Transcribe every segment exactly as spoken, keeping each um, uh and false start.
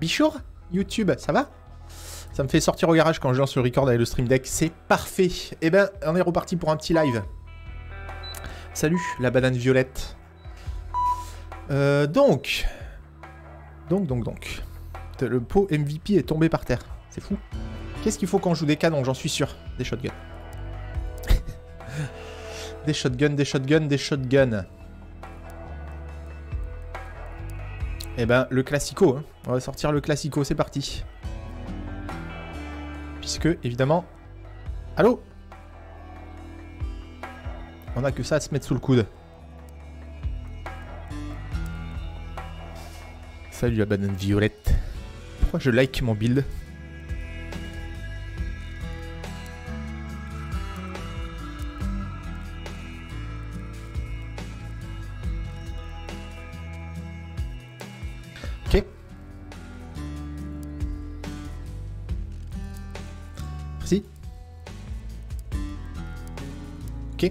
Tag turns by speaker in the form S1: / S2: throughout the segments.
S1: Bichour, YouTube, ça va? Ça me fait sortir au garage quand je lance le record avec le stream deck. C'est parfait. Eh ben, on est reparti pour un petit live. Salut, la banane violette. Euh, donc... Donc, donc, donc... Le pot M V P est tombé par terre. C'est fou. Qu'est-ce qu'il faut quand on joue des canons? J'en suis sûr. Des shotguns. Des shotguns, des shotguns, des shotguns. Eh ben, le classico. Hein. On va sortir le classico, c'est parti. Puisque, évidemment... Allô? On a que ça à se mettre sous le coude. Salut la banane violette. Pourquoi je like mon build? Ok. Merci. Ok.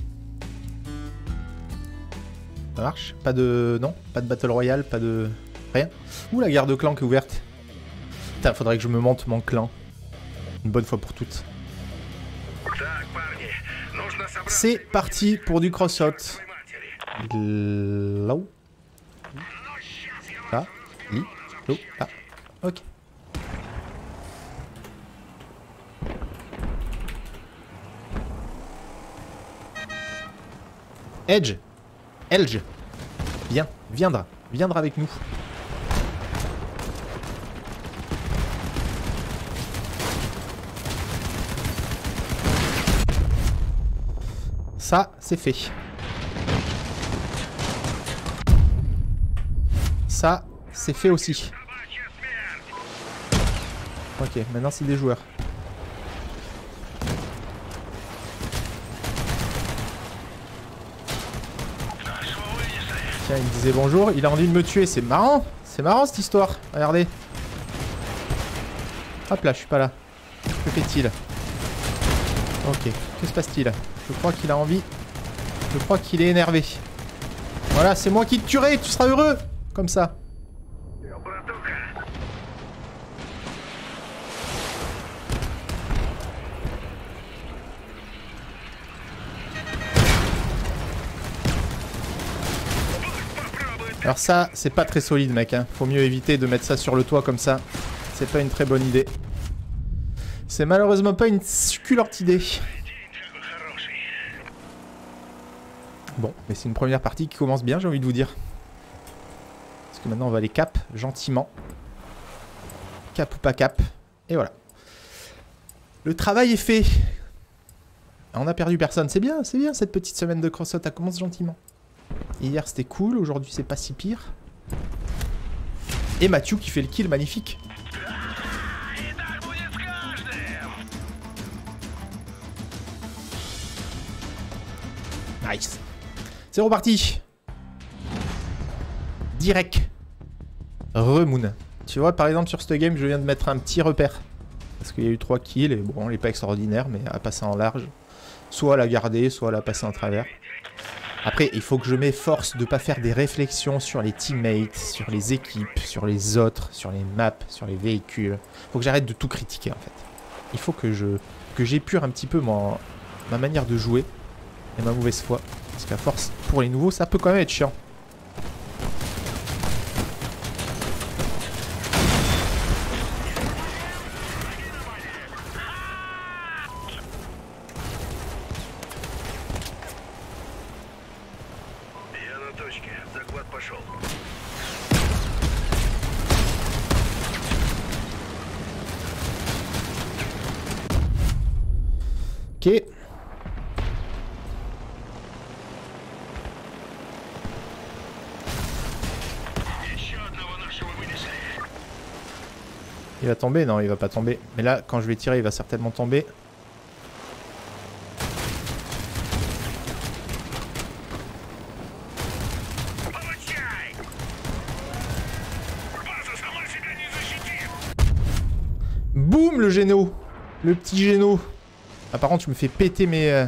S1: Ça marche? Pas de... Non? Pas de Battle Royale? Pas de... Rien? Ouh, la guerre de clan qui est ouverte. Putain, faudrait que je me monte mon clan. Une bonne fois pour toutes. C'est parti pour du cross-out. Là où? Là? Li? Là? Là? Ok. Edge. Edge. Viens. Viendra. Viendra avec nous. Ça, c'est fait. Ça, c'est fait aussi. Ok, maintenant c'est des joueurs. Tiens, il me disait bonjour, il a envie de me tuer, c'est marrant. C'est marrant cette histoire, regardez. Hop là, je suis pas là. Que fait-il? Ok, que se passe-t-il? Je crois qu'il a envie. Je crois qu'il est énervé. Voilà, c'est moi qui te tuerai, tu seras heureux. Comme ça. Alors ça, c'est pas très solide, mec. Hein. Faut mieux éviter de mettre ça sur le toit comme ça. C'est pas une très bonne idée. C'est malheureusement pas une succulente idée. Bon, mais c'est une première partie qui commence bien, j'ai envie de vous dire. Parce que maintenant, on va aller cap, gentiment. Cap ou pas cap. Et voilà. Le travail est fait. On a perdu personne. C'est bien, c'est bien, cette petite semaine de cross-out. Elle commence gentiment. Hier, c'était cool. Aujourd'hui, c'est pas si pire. Et Mathieu qui fait le kill magnifique. Nice. C'est reparti. Direct. Remoon. Tu vois, par exemple, sur cette game, je viens de mettre un petit repère. Parce qu'il y a eu trois kills et bon, elle n'est pas extraordinaire, mais elle a passé en large. Soit elle a gardé, soit elle a passé en travers. Après, il faut que je m'efforce de ne pas faire des réflexions sur les teammates, sur les équipes, sur les autres, sur les maps, sur les véhicules. Il faut que j'arrête de tout critiquer, en fait. Il faut que je que j'épure un petit peu mon, ma manière de jouer et ma mauvaise foi. Parce qu'à force, pour les nouveaux, ça peut quand même être chiant. Ok. Il va tomber? Non, il va pas tomber. Mais là, quand je vais tirer, il va certainement tomber. Boum, le géno. Le petit géno. Ah, par contre, je me fais péter mes... Euh...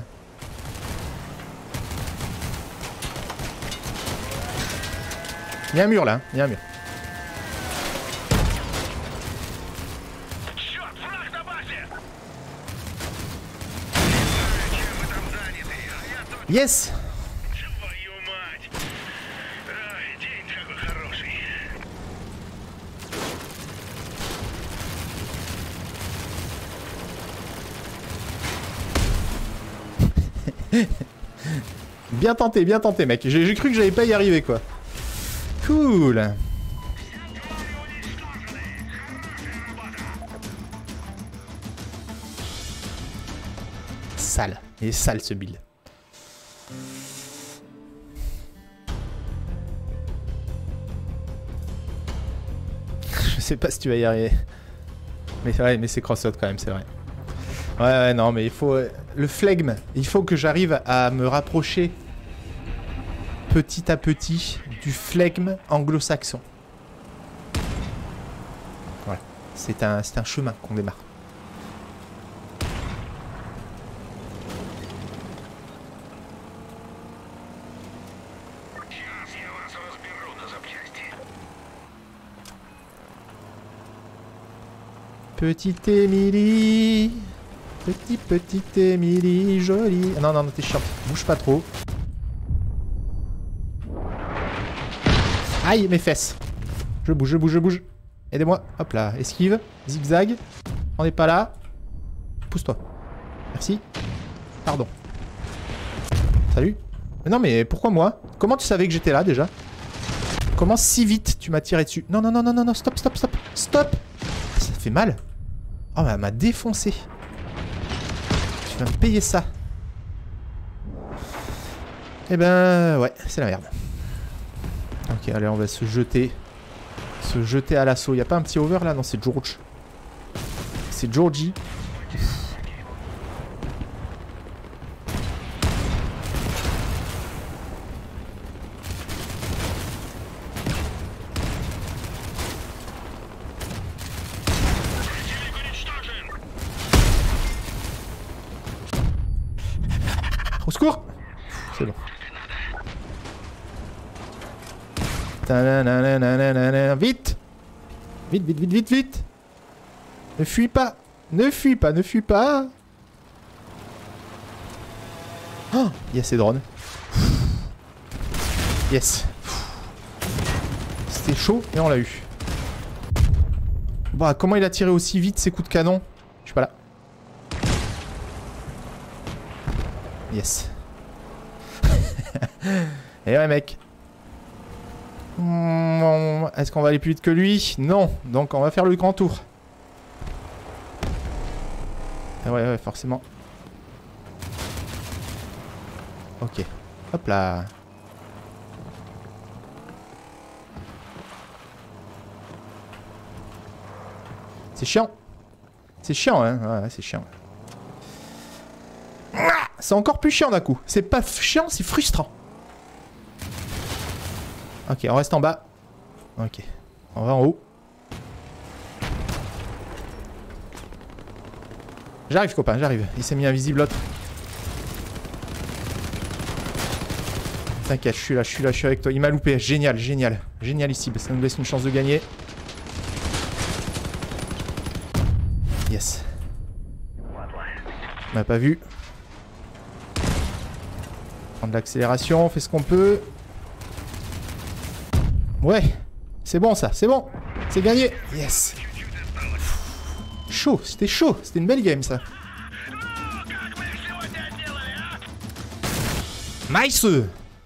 S1: Il y a un mur, là. Il y a un mur. Yes. Bien tenté, bien tenté, mec. J'ai cru que j'allais pas y arriver, quoi. Cool. Sale. Il est sale, ce build. Je sais pas si tu vas y arriver. Mais c'est vrai, mais c'est crossot quand même, c'est vrai. Ouais, ouais, non, mais il faut... Le flegme, il faut que j'arrive à me rapprocher petit à petit du flegme anglo-saxon. Voilà. C'est un, c'est un chemin qu'on démarre. Petite Émilie, petit petite Émilie, jolie. Ah non, non, non, t'es chiant. Bouge pas trop. Aïe, mes fesses. Je bouge, je bouge, je bouge. Aidez-moi. Hop là, esquive, zigzag. On n'est pas là. Pousse-toi. Merci. Pardon. Salut. Mais non, mais pourquoi moi? Comment tu savais que j'étais là déjà? Comment si vite tu m'as tiré dessus? Non, non, non, non, non, non, stop, stop, stop. Stop. Ça fait mal. Oh, bah, elle m'a défoncé. Tu vas me payer ça. Eh ben, ouais, c'est la merde. Ok, allez, on va se jeter. Se jeter à l'assaut. Y a pas un petit over là? Non, c'est George. C'est Georgie. Au secours! C'est bon. Vite! Vite, vite, vite, vite, vite! Ne fuis pas! Ne fuis pas, ne fuis pas! Oh! Il y a ces drones. Yes! C'était chaud et on l'a eu. Bah, comment il a tiré aussi vite ces coups de canon? Je suis pas là. Yes. Et ouais, mec. Est-ce qu'on va aller plus vite que lui? Non. Donc on va faire le grand tour. Ah ouais, ouais, forcément. Ok. Hop là. C'est chiant. C'est chiant, hein. Ouais, c'est chiant. C'est encore plus chiant d'un coup. C'est pas chiant, c'est frustrant. Ok, on reste en bas. Ok. On va en haut. J'arrive, copain, j'arrive. Il s'est mis invisible, l'autre. T'inquiète, je suis là, je suis là, je suis avec toi. Il m'a loupé. Génial, génial. Génial ici. Ça nous laisse une chance de gagner. Yes. On m'a pas vu. Prendre de l'accélération, on fait ce qu'on peut. Ouais, c'est bon ça, c'est bon. C'est gagné. Yes. Chaud, c'était chaud. C'était une belle game ça. Nice. Ouais,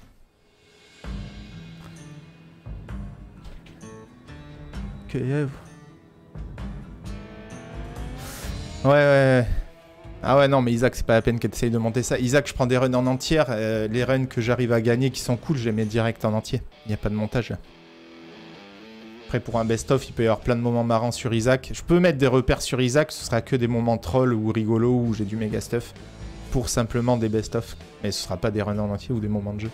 S1: ouais, ouais. Ah ouais, non, mais Isaac, c'est pas la peine qu'elle essaye de monter ça. Isaac, je prends des runs en entière. Euh, les runs que j'arrive à gagner qui sont cool, je les mets direct en entier. Il n'y a pas de montage là. Après, pour un best-of, il peut y avoir plein de moments marrants sur Isaac. Je peux mettre des repères sur Isaac, ce sera que des moments troll ou rigolos où j'ai du méga stuff. Pour simplement des best-of. Mais ce sera pas des runs en entier ou des moments de jeu.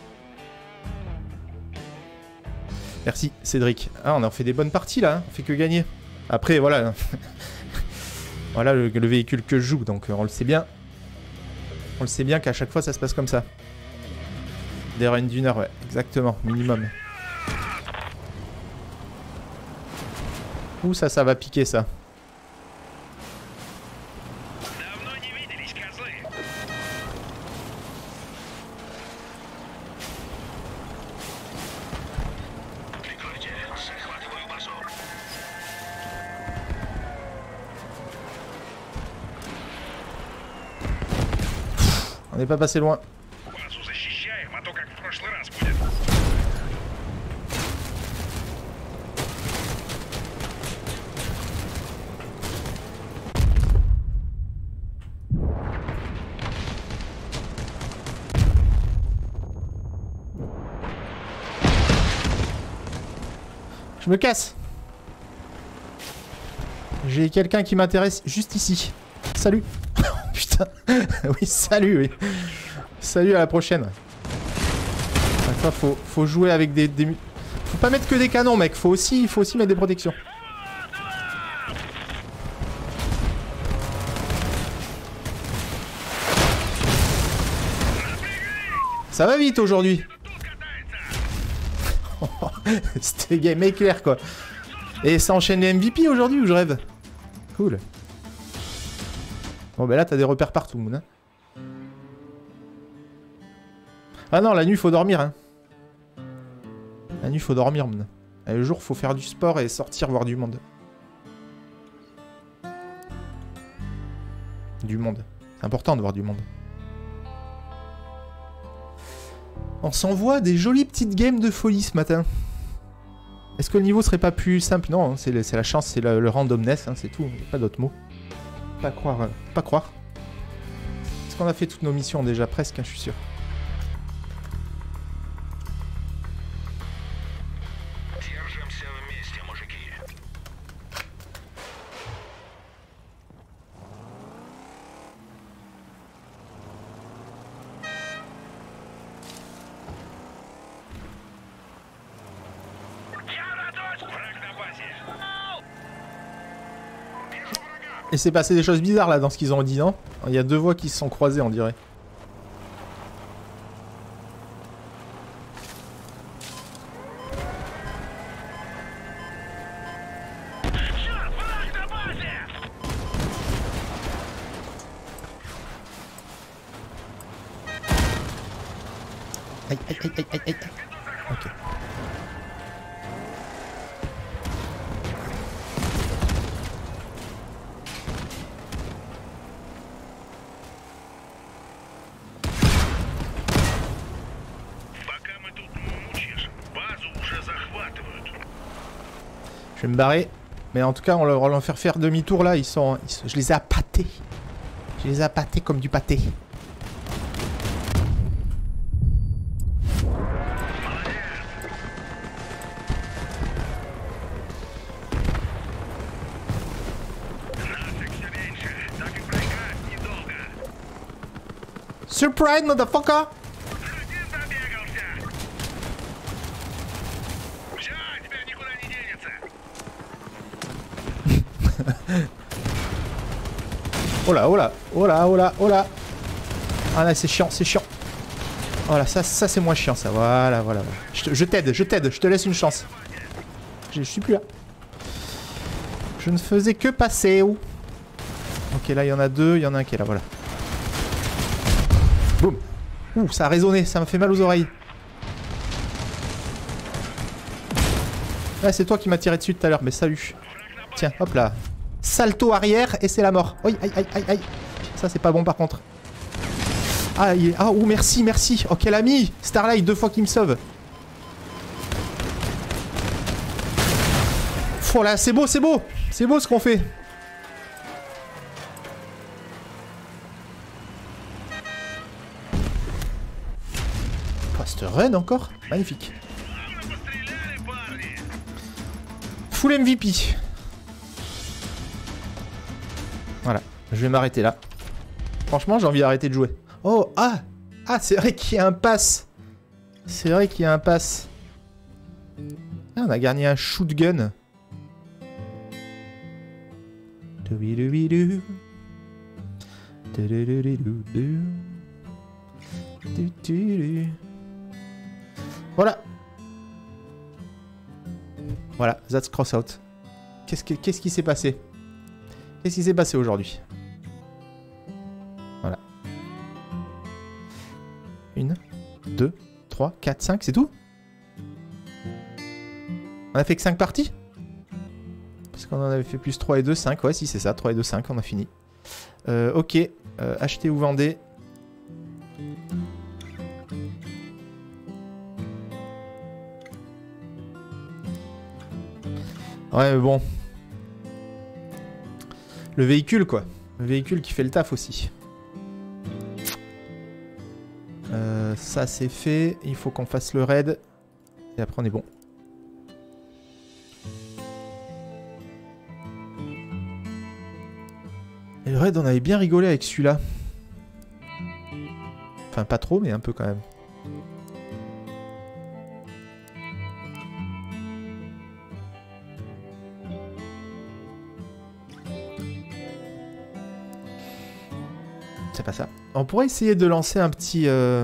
S1: Merci, Cédric. Ah, on a fait des bonnes parties là, hein. On fait que gagner. Après, voilà. Voilà le, le véhicule que je joue, donc on le sait bien. On le sait bien qu'à chaque fois ça se passe comme ça. Des runs d'une heure, ouais, exactement, minimum. Ouh, ça, ça va piquer ça. On n'est pas passé loin. Je me casse. J'ai quelqu'un qui m'intéresse juste ici. Salut. Putain. Oui, salut, oui. Salut, à la prochaine. Enfin, faut, faut jouer avec des, des... Faut pas mettre que des canons, mec. Faut aussi, faut aussi mettre des protections. Ça va vite aujourd'hui. C'était game éclair quoi. Et ça enchaîne les M V P aujourd'hui ou je rêve? Cool. Bon bah là t'as des repères partout Moon. Hein. Ah non, la nuit faut dormir hein. La nuit faut dormir Moon. Et le jour faut faire du sport et sortir voir du monde. Du monde. C'est important de voir du monde. On s'envoie des jolies petites games de folie ce matin. Est-ce que le niveau serait pas plus simple? Non, hein, c'est la chance, c'est le, le randomness, hein, c'est tout, pas d'autres mots. Pas croire, euh, pas croire. Est-ce qu'on a fait toutes nos missions déjà? Presque, hein, je suis sûr. Et c'est passé des choses bizarres là dans ce qu'ils ont dit, non? Il y a deux voix qui se sont croisées, on dirait. Aïe, aïe, aïe, aïe, aïe, aïe. Ok. Je vais me barrer. Mais en tout cas, on va leur faire faire demi-tour là. Ils sont, ils sont... Je les ai appâtés. Je les ai appâtés comme du pâté. Surprise, motherfucker! Oh là, oh là, oh là, oh là, oh là. Ah là, c'est chiant, c'est chiant. Voilà, ça, ça c'est moins chiant, ça. Voilà, voilà. voilà. Je t'aide, je t'aide, je te laisse une chance. Je, je suis plus là. Je ne faisais que passer. Où? Ok, là, il y en a deux. Il y en a un qui est là, voilà. Boum. Ouh, ça a résonné, ça m'a fait mal aux oreilles. Ouais, c'est toi qui m'as tiré dessus tout à l'heure, mais salut. Tiens, hop là. Salto arrière et c'est la mort. Aïe, aïe, aïe, aïe, aïe. Ça, c'est pas bon par contre. Ah, il est... ah, oh, merci, merci. Oh, quel ami. Starlight, deux fois qu'il me sauve. Oh là, c'est beau, c'est beau. C'est beau ce qu'on fait. Post run encore. Magnifique. Full M V P. Voilà, je vais m'arrêter là. Franchement, j'ai envie d'arrêter de jouer. Oh, ah Ah, c'est vrai qu'il y a un pass. C'est vrai qu'il y a un pass. Ah, on a gagné un shootgun. Voilà. Voilà, that's cross out. Qu'est-ce qui qu'est-ce qui s'est passé? Qu'est-ce qui s'est passé aujourd'hui? Voilà. Une, deux, trois, quatre, cinq, c'est tout? On a fait que cinq parties? Parce qu'on en avait fait plus trois et deux, cinq. Ouais, si, c'est ça, trois et deux, cinq, on a fini. Euh, ok, euh, achetez ou vendez. Ouais, mais bon. Le véhicule, quoi. Le véhicule qui fait le taf aussi. Euh, ça, c'est fait. Il faut qu'on fasse le raid. Et après, on est bon. Et le raid, on avait bien rigolé avec celui-là. Enfin, pas trop, mais un peu quand même. C'est pas ça. On pourrait essayer de lancer un petit... Euh...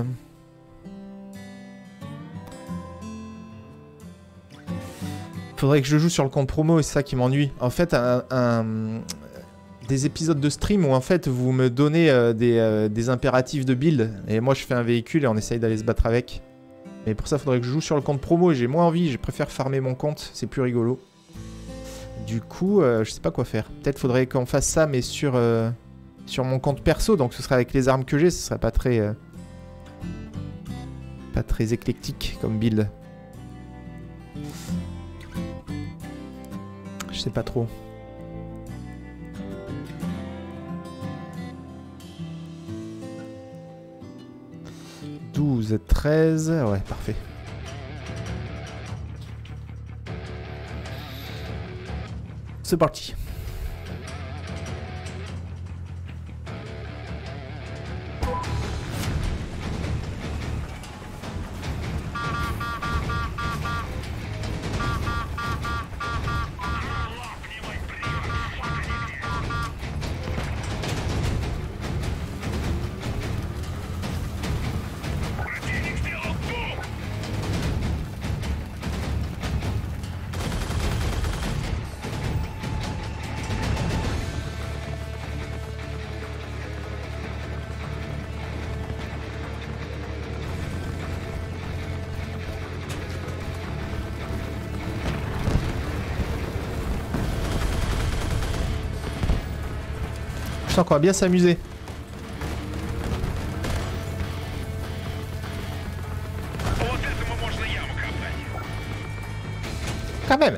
S1: Faudrait que je joue sur le compte promo et c'est ça qui m'ennuie. En fait, un, un... des épisodes de stream où en fait vous me donnez euh, des, euh, des impératifs de build et moi je fais un véhicule et on essaye d'aller se battre avec. Mais pour ça, faudrait que je joue sur le compte promo et j'ai moins envie. Je préfère farmer mon compte, c'est plus rigolo. Du coup, euh, je sais pas quoi faire. Peut-être faudrait qu'on fasse ça, mais sur... Euh... sur mon compte perso, donc ce serait avec les armes que j'ai, ce serait pas très... Euh, pas très éclectique comme build. Je sais pas trop. douze, treize... Ouais, parfait. C'est parti. Je sens qu'on va bien s'amuser. Quand même.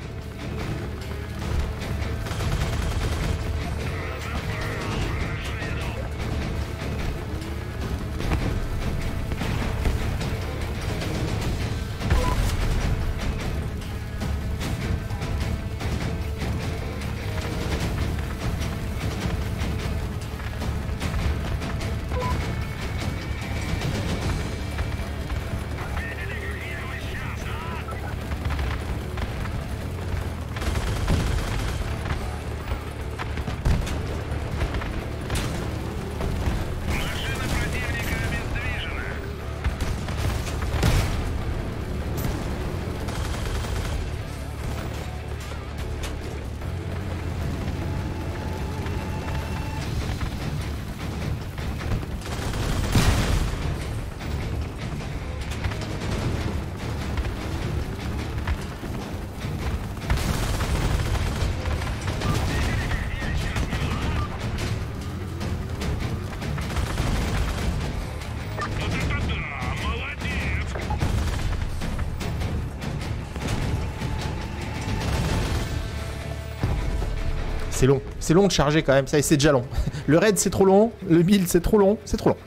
S1: C'est long. C'est long de charger quand même. Ça, c'est déjà long. Le raid, c'est trop long. Le build, c'est trop long. C'est trop long.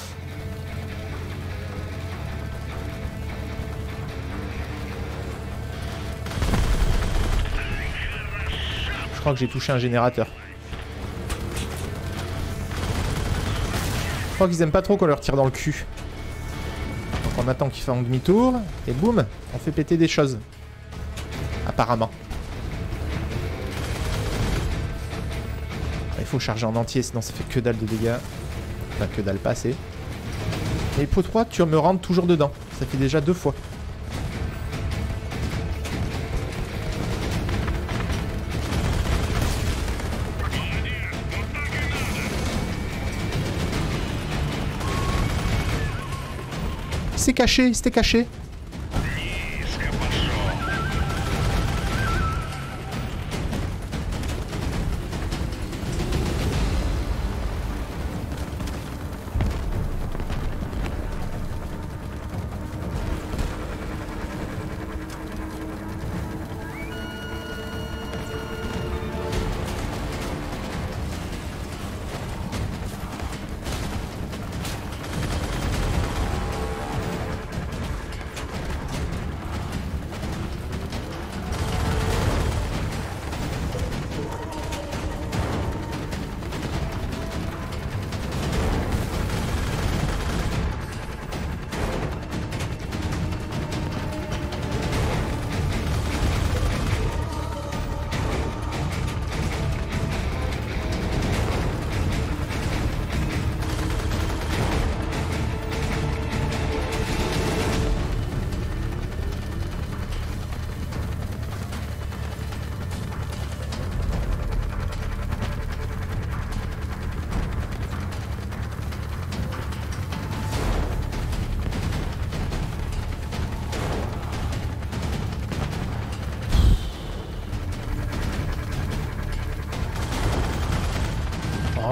S1: Je crois que j'ai touché un générateur. Je crois qu'ils aiment pas trop qu'on leur tire dans le cul. Donc on attend qu'ils fassent demi-tour. Et boum, on fait péter des choses. Apparemment. Il faut charger en entier, sinon ça fait que dalle de dégâts. Enfin, que dalle, pas assez. Et pour toi, tu me rentres toujours dedans. Ça fait déjà deux fois. C'est caché, c'était caché.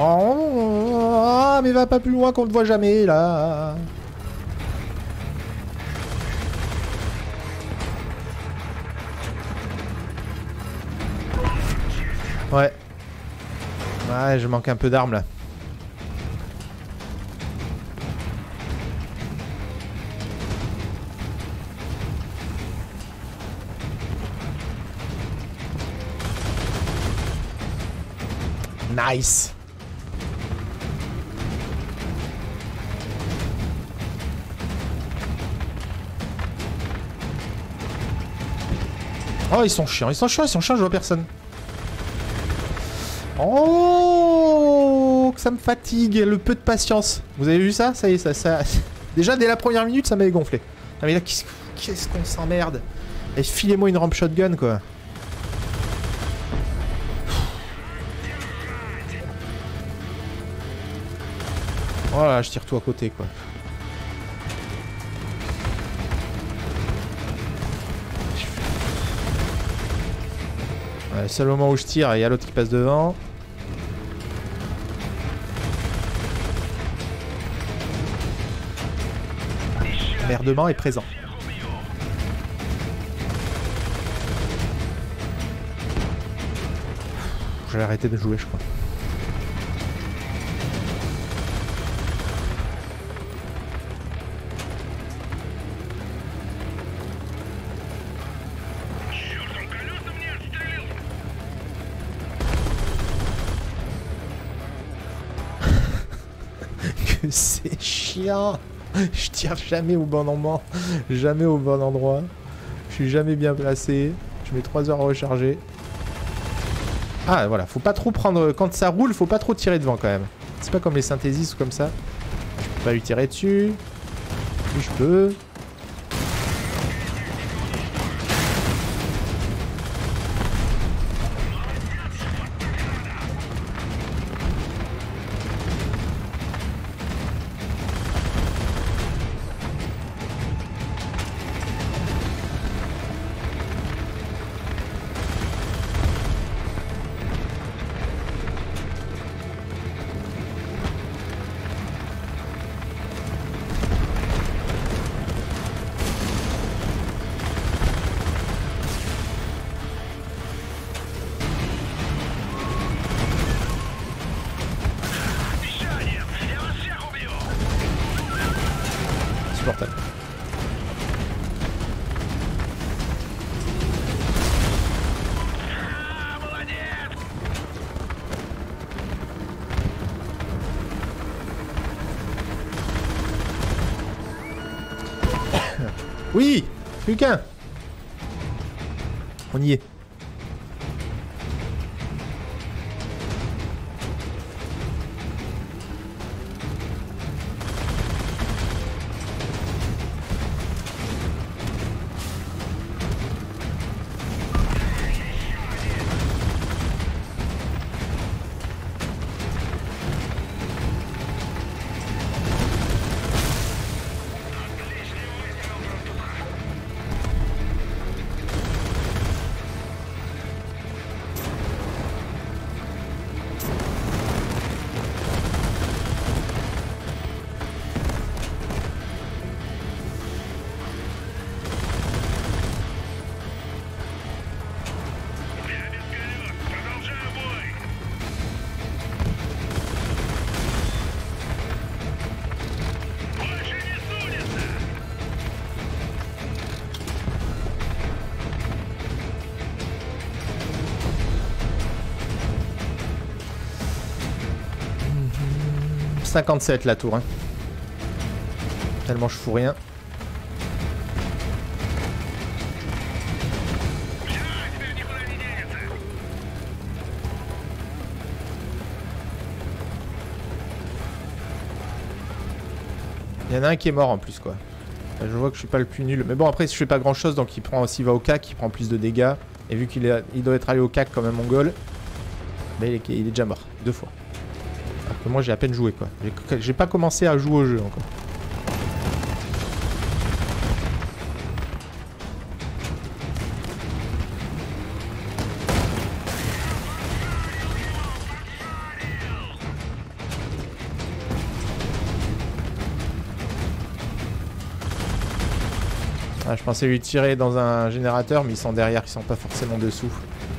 S1: Oh, mais va pas plus loin qu'on te voit jamais là. Ouais. Ouais, je manque un peu d'armes là. Nice. Oh, ils sont chiants, ils sont chiants, ils sont chiants, je vois personne. Oh, que ça me fatigue, le peu de patience. Vous avez vu ça? Ça y est, ça, ça... Déjà, dès la première minute, ça m'avait gonflé. Ah mais là, qu'est-ce qu'on s'emmerde. Et filez-moi une rampe shotgun, quoi. Oh là, je tire tout à côté, quoi. Ouais, le seul moment où je tire, il y a l'autre qui passe devant. L'emmerdement est présent. Je vais arrêter de jouer, je crois. Que c'est chiant. Je tire jamais au bon moment, jamais au bon endroit. Je suis jamais bien placé. Je mets trois heures à recharger. Ah voilà, faut pas trop prendre... Quand ça roule, faut pas trop tirer devant quand même. C'est pas comme les synthésistes ou comme ça. Je peux pas lui tirer dessus. Lui je peux. Supportable. Oui, plus qu'un. On y est. cinquante-sept la tour. Hein. Tellement je fous rien. Il y en a un qui est mort en plus quoi. Je vois que je suis pas le plus nul. Mais bon après si je fais pas grand chose donc il prend s'il va au cac, il prend plus de dégâts. Et vu qu'il est... il doit être allé au cac comme un mongol, bah, il, est... il est déjà mort. Deux fois. Alors que moi j'ai à peine joué quoi. J'ai pas commencé à jouer au jeu encore. Ah, je pensais lui tirer dans un générateur, mais ils sont derrière, ils sont pas forcément dessous.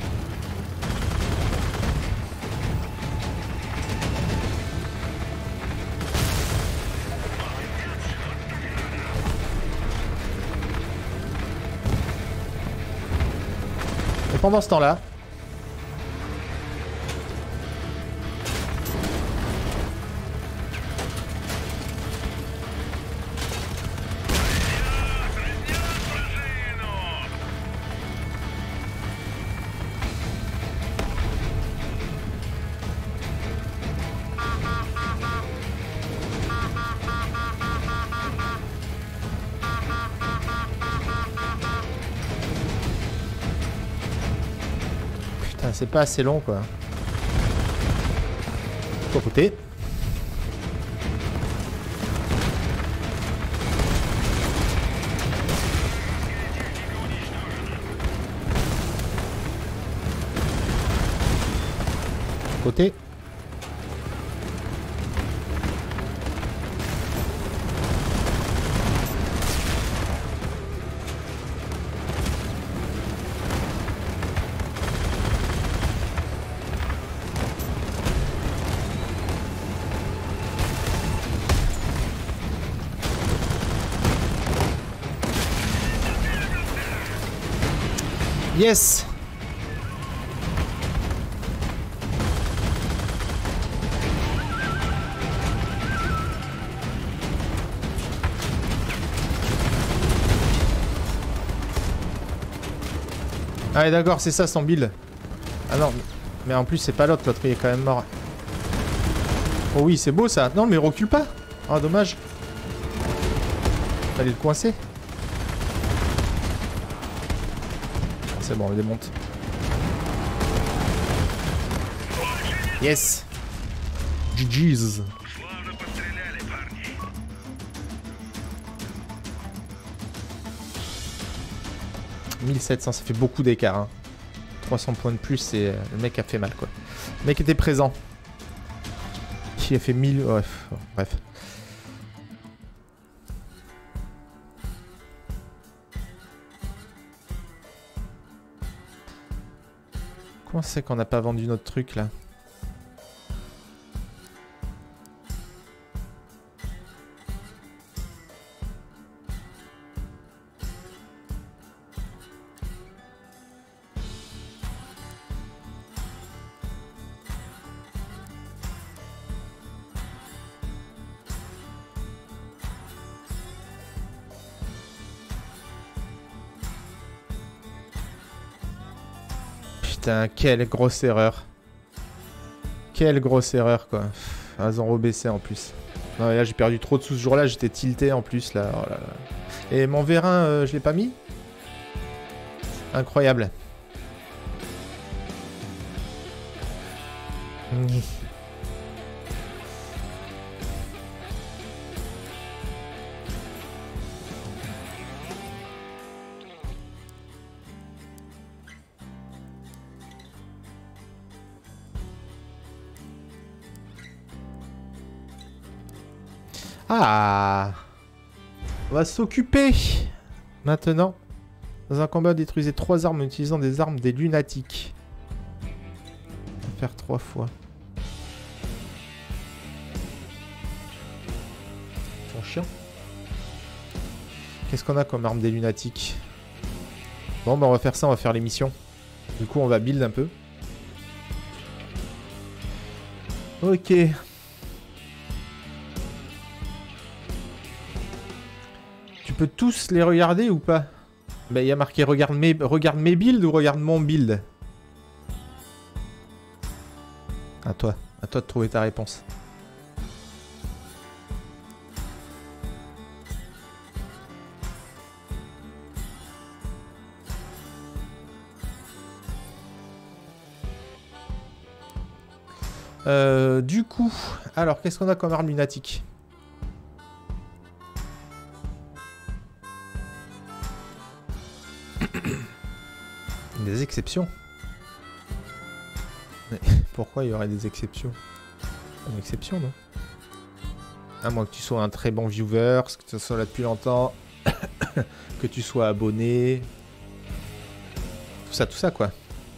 S1: Et pendant ce temps-là... C'est pas assez long quoi. Faut côté. Côté. Yes. Ah d'accord, c'est ça son build. Ah non, mais en plus c'est pas l'autre, l'autre il est quand même mort. Oh oui, c'est beau ça. Non mais recule pas. Oh dommage. Fallait le coincer. C'est bon, on le démonte. Yes. G G's. mille sept cents, ça fait beaucoup d'écart. Hein. trois cents points de plus, et le mec a fait mal quoi. Le mec était présent. Il a fait mille... Ouais, bref. Comment c'est qu'on n'a pas vendu notre truc là? Putain, quelle grosse erreur. Quelle grosse erreur quoi. Un zéro B C en plus. Non, là j'ai perdu trop de sous ce jour là, j'étais tilté en plus là. Oh là, là. Et mon vérin, euh, je l'ai pas mis? Incroyable. Mmh. Ah, on va s'occuper maintenant. Dans un combat, détruisez trois armes en utilisant des armes des lunatiques. On va faire trois fois. Ils sont chiants. Qu'est-ce qu'on a comme arme des lunatiques? Bon, bah on va faire ça, on va faire les missions. Du coup, on va build un peu. Ok. Tu peux tous les regarder ou pas? Bah il y a marqué regarde mes, regarde mes builds ou regarde mon build. À toi, à toi de trouver ta réponse. Euh, du coup, alors qu'est-ce qu'on a comme arme lunatique? Des exceptions. Mais pourquoi il y aurait des exceptions? Une exception, non? À moins que tu sois un très bon viewer, que tu sois là depuis longtemps. que tu sois abonné. Tout ça, tout ça, quoi.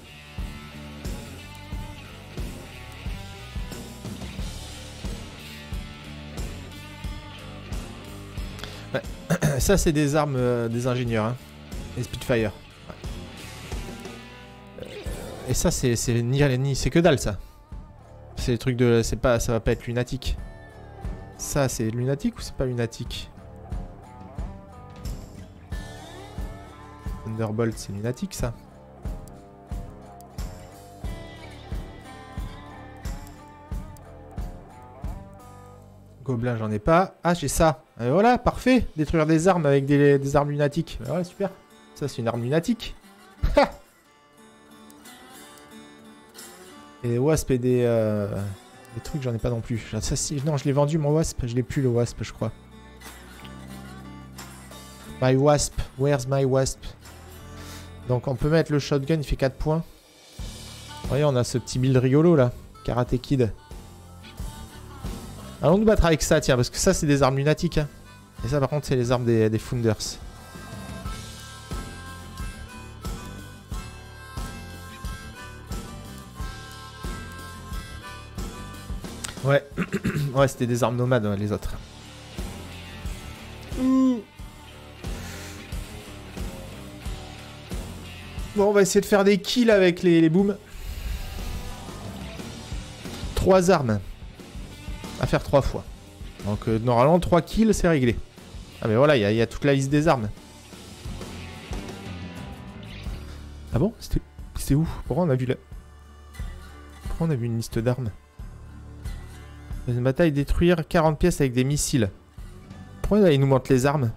S1: Ouais. Ça, c'est des armes euh, des ingénieurs, hein. Les Spitfire. Ouais. Et ça, c'est c'est ni, ni c'est que dalle, ça. C'est les trucs de... C'est pas... Ça va pas être lunatique. Ça, c'est lunatique ou c'est pas lunatique? Thunderbolt, c'est lunatique, ça. Gobelin, j'en ai pas. Ah, j'ai ça. Et voilà, parfait. Détruire des armes avec des, des armes lunatiques. Voilà, super. Ça, c'est une arme lunatique. Et des wasps et des... Euh, des trucs, j'en ai pas non plus. Ça, si, non, je l'ai vendu, mon wasp. Je l'ai plus, le wasp, je crois. My wasp. Where's my wasp? Donc, on peut mettre le shotgun, il fait quatre points. Vous voyez, on a ce petit build rigolo, là. Karate Kid. Allons nous battre avec ça, tiens, parce que ça, c'est des armes lunatiques. Hein. Et ça, par contre, c'est les armes des, des Founders. Ouais, ouais, c'était des armes nomades, ouais, les autres. Ouh. Bon, on va essayer de faire des kills avec les, les booms. Trois armes. À faire trois fois. Donc, euh, normalement, trois kills, c'est réglé. Ah, mais voilà, il y, y a toute la liste des armes. Ah bon? C'était où? Pourquoi on a vu la... Pourquoi on a vu une liste d'armes? Dans une bataille, détruire quarante pièces avec des missiles. Pourquoi il nous montre les armes?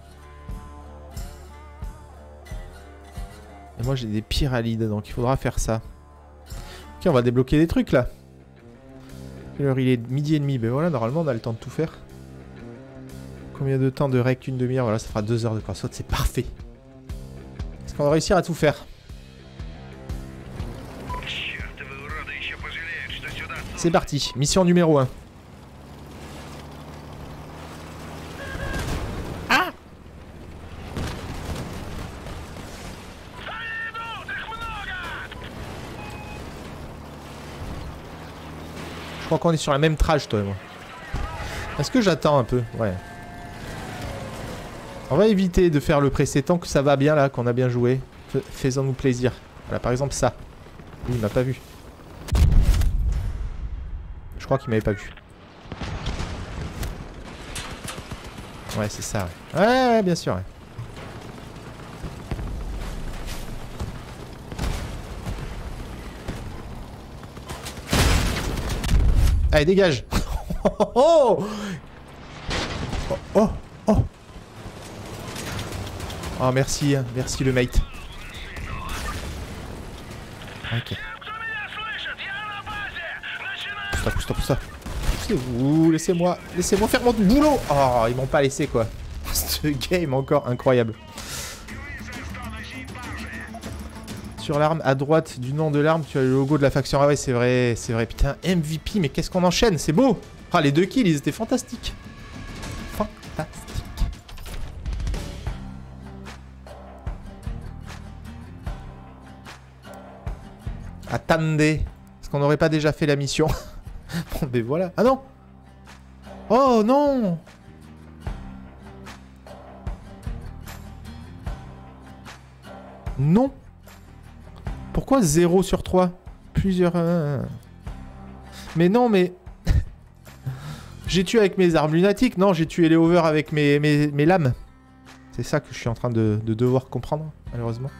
S1: Et moi j'ai des pyralides, donc il faudra faire ça. Ok, on va débloquer des trucs là. Alors il est midi et demi, ben voilà, normalement on a le temps de tout faire. Combien de temps de rec? Une demi-heure, voilà, ça fera deux heures de crossfit, c'est parfait. Est-ce qu'on va réussir à tout faire? C'est parti, mission numéro un. Ah! Je crois qu'on est sur la même trage, toi et moi. Est-ce que j'attends un peu? Ouais. On va éviter de faire le pressé tant que ça va bien là, qu'on a bien joué. Faisons-nous plaisir. Voilà, par exemple ça. Lui, il m'a pas vu. Je crois qu'il m'avait pas vu. Ouais, c'est ça. Ouais, ouais, ouais, bien sûr. Ouais. Allez, dégage. Oh, oh, oh, oh. Oh, merci, merci le mate. Ok. Stop, stop, stop. Poussez-vous, laissez-moi, laissez-moi faire mon boulot. Oh, ils m'ont pas laissé quoi. Ce game encore incroyable. Sur l'arme, à droite du nom de l'arme, tu as le logo de la faction. Ah ouais, c'est vrai, c'est vrai. Putain, M V P, mais qu'est-ce qu'on enchaîne? C'est beau. Ah, les deux kills, ils étaient fantastiques. Fantastiques. Attendez. Est-ce qu'on n'aurait pas déjà fait la mission? Bon, mais voilà. Ah non! Oh non! Non! Pourquoi zéro sur trois? Plusieurs... Euh... Mais non, mais... J'ai tué avec mes armes lunatiques. Non, j'ai tué les over avec mes, mes, mes lames. C'est ça que je suis en train de, de devoir comprendre, malheureusement.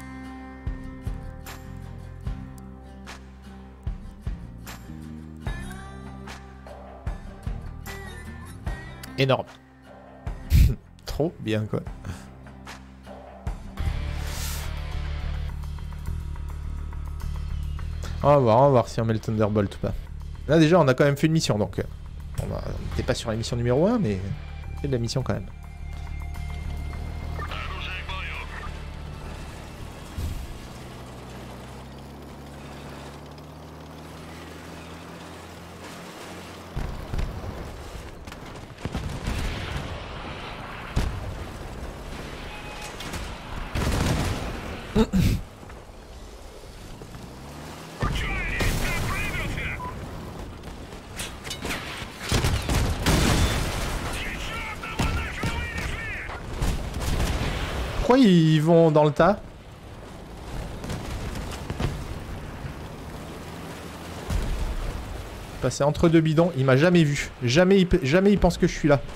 S1: Énorme. Trop bien, quoi. On va voir, on va voir si on met le Thunderbolt ou pas. Là, déjà, on a quand même fait une mission, donc... On n'était pas sur la mission numéro un, mais... On fait de la mission quand même. Pourquoi ils vont dans le tas? Passer entre deux bidons, il m'a jamais vu. Jamais il, jamais il pense que je suis là.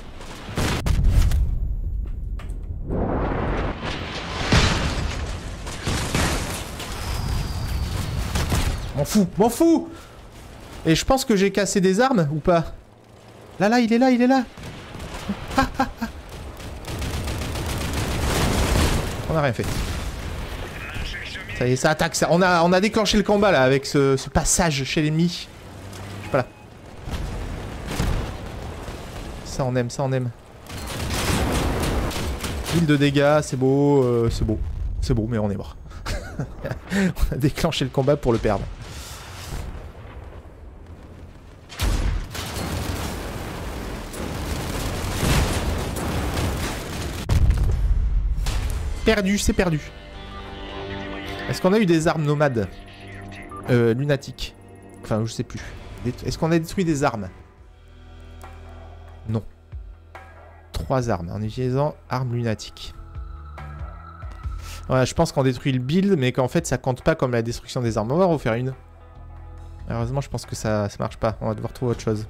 S1: M'en fous, m'en fous. Et je pense que j'ai cassé des armes ou pas? Là, là, il est là, il est là. Ah, ah, ah. On a rien fait. Ça y est, ça attaque, ça. On a, on a déclenché le combat là avec ce, ce passage chez l'ennemi. Je suis pas là. Ça on aime, ça on aime. Mille de dégâts, c'est beau, euh, c'est beau. C'est beau, mais on est mort. On a déclenché le combat pour le perdre. Perdu, c'est perdu. Est-ce qu'on a eu des armes nomades? Euh, lunatiques. Enfin, je sais plus. Est-ce qu'on a détruit des armes? Non. Trois armes, en utilisant armes lunatiques. Ouais, je pense qu'on détruit le build, mais qu'en fait, ça compte pas comme la destruction des armes. On va en refaire une. Malheureusement, je pense que ça, ça marche pas. On va devoir trouver autre chose.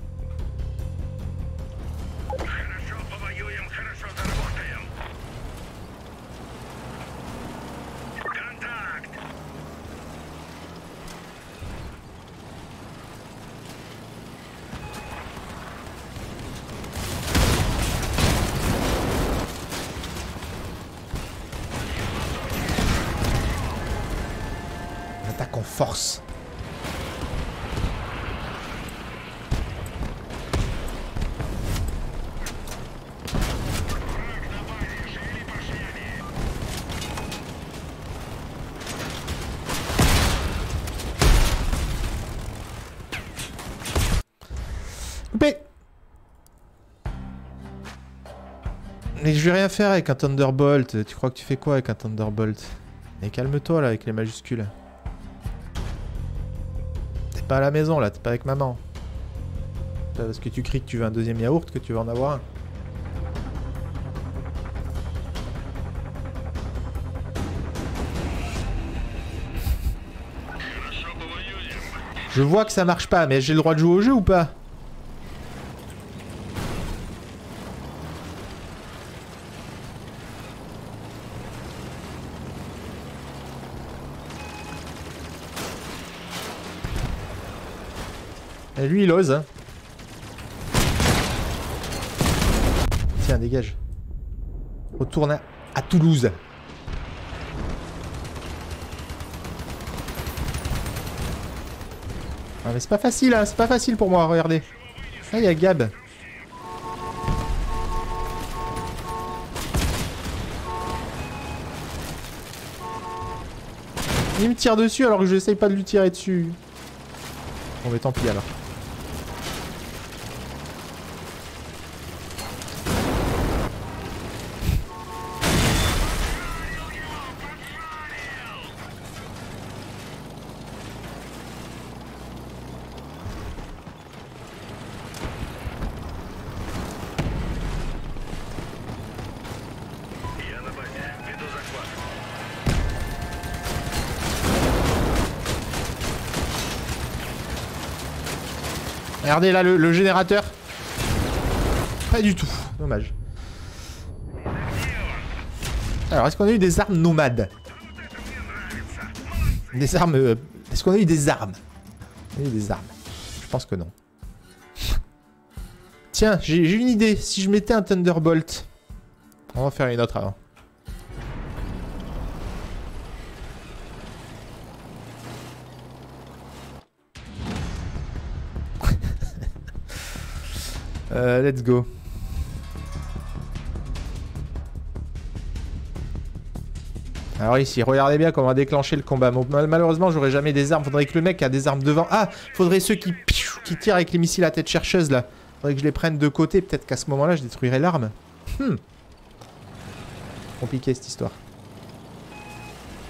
S1: En force. Coupé. Mais je vais rien faire avec un Thunderbolt. Tu crois que tu fais quoi avec un Thunderbolt? Mais calme-toi là avec les majuscules. Pas à la maison là, t'es pas avec maman. C'est parce que tu cries que tu veux un deuxième yaourt que tu veux en avoir un. Je vois que ça marche pas, mais j'ai le droit de jouer au jeu ou pas? Et lui il ose hein. Tiens dégage. Retourne à, à Toulouse. Ah mais c'est pas facile hein, c'est pas facile pour moi, regardez. Ah il y a Gab. Il me tire dessus alors que je n'essaye pas de lui tirer dessus. Bon mais tant pis alors. Regardez là le, le générateur. Pas du tout. Dommage. Alors, est-ce qu'on a eu des armes nomades? Des armes... Euh, est-ce qu'on a eu des armes? On a eu des armes. Je pense que non. Tiens, j'ai une idée. Si je mettais un Thunderbolt... On va en faire une autre avant. Euh, let's go. Alors ici, regardez bien comment on va déclencher le combat. Bon, malheureusement, j'aurai jamais des armes. Faudrait que le mec a des armes devant. Ah, faudrait ceux qui, qui tirent avec les missiles à tête chercheuse là. Faudrait que je les prenne de côté. Peut-être qu'à ce moment-là, je détruirai l'arme. Hmm. Compliqué cette histoire.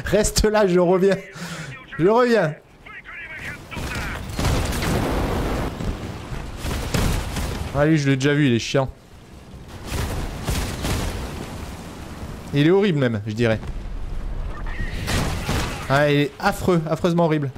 S1: Reste là, je reviens. Je reviens. Ah lui, je l'ai déjà vu, il est chiant. Il est horrible même, je dirais. Ah, il est affreux, affreusement horrible.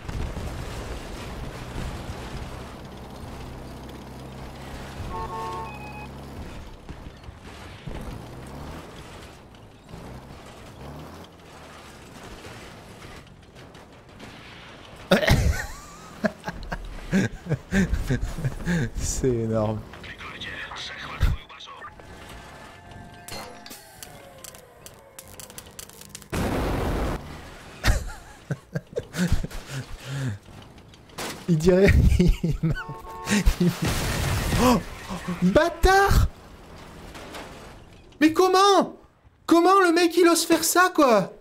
S1: C'est énorme. Il dirait... Oh, bâtard! Mais comment? Comment le mec il ose faire ça quoi?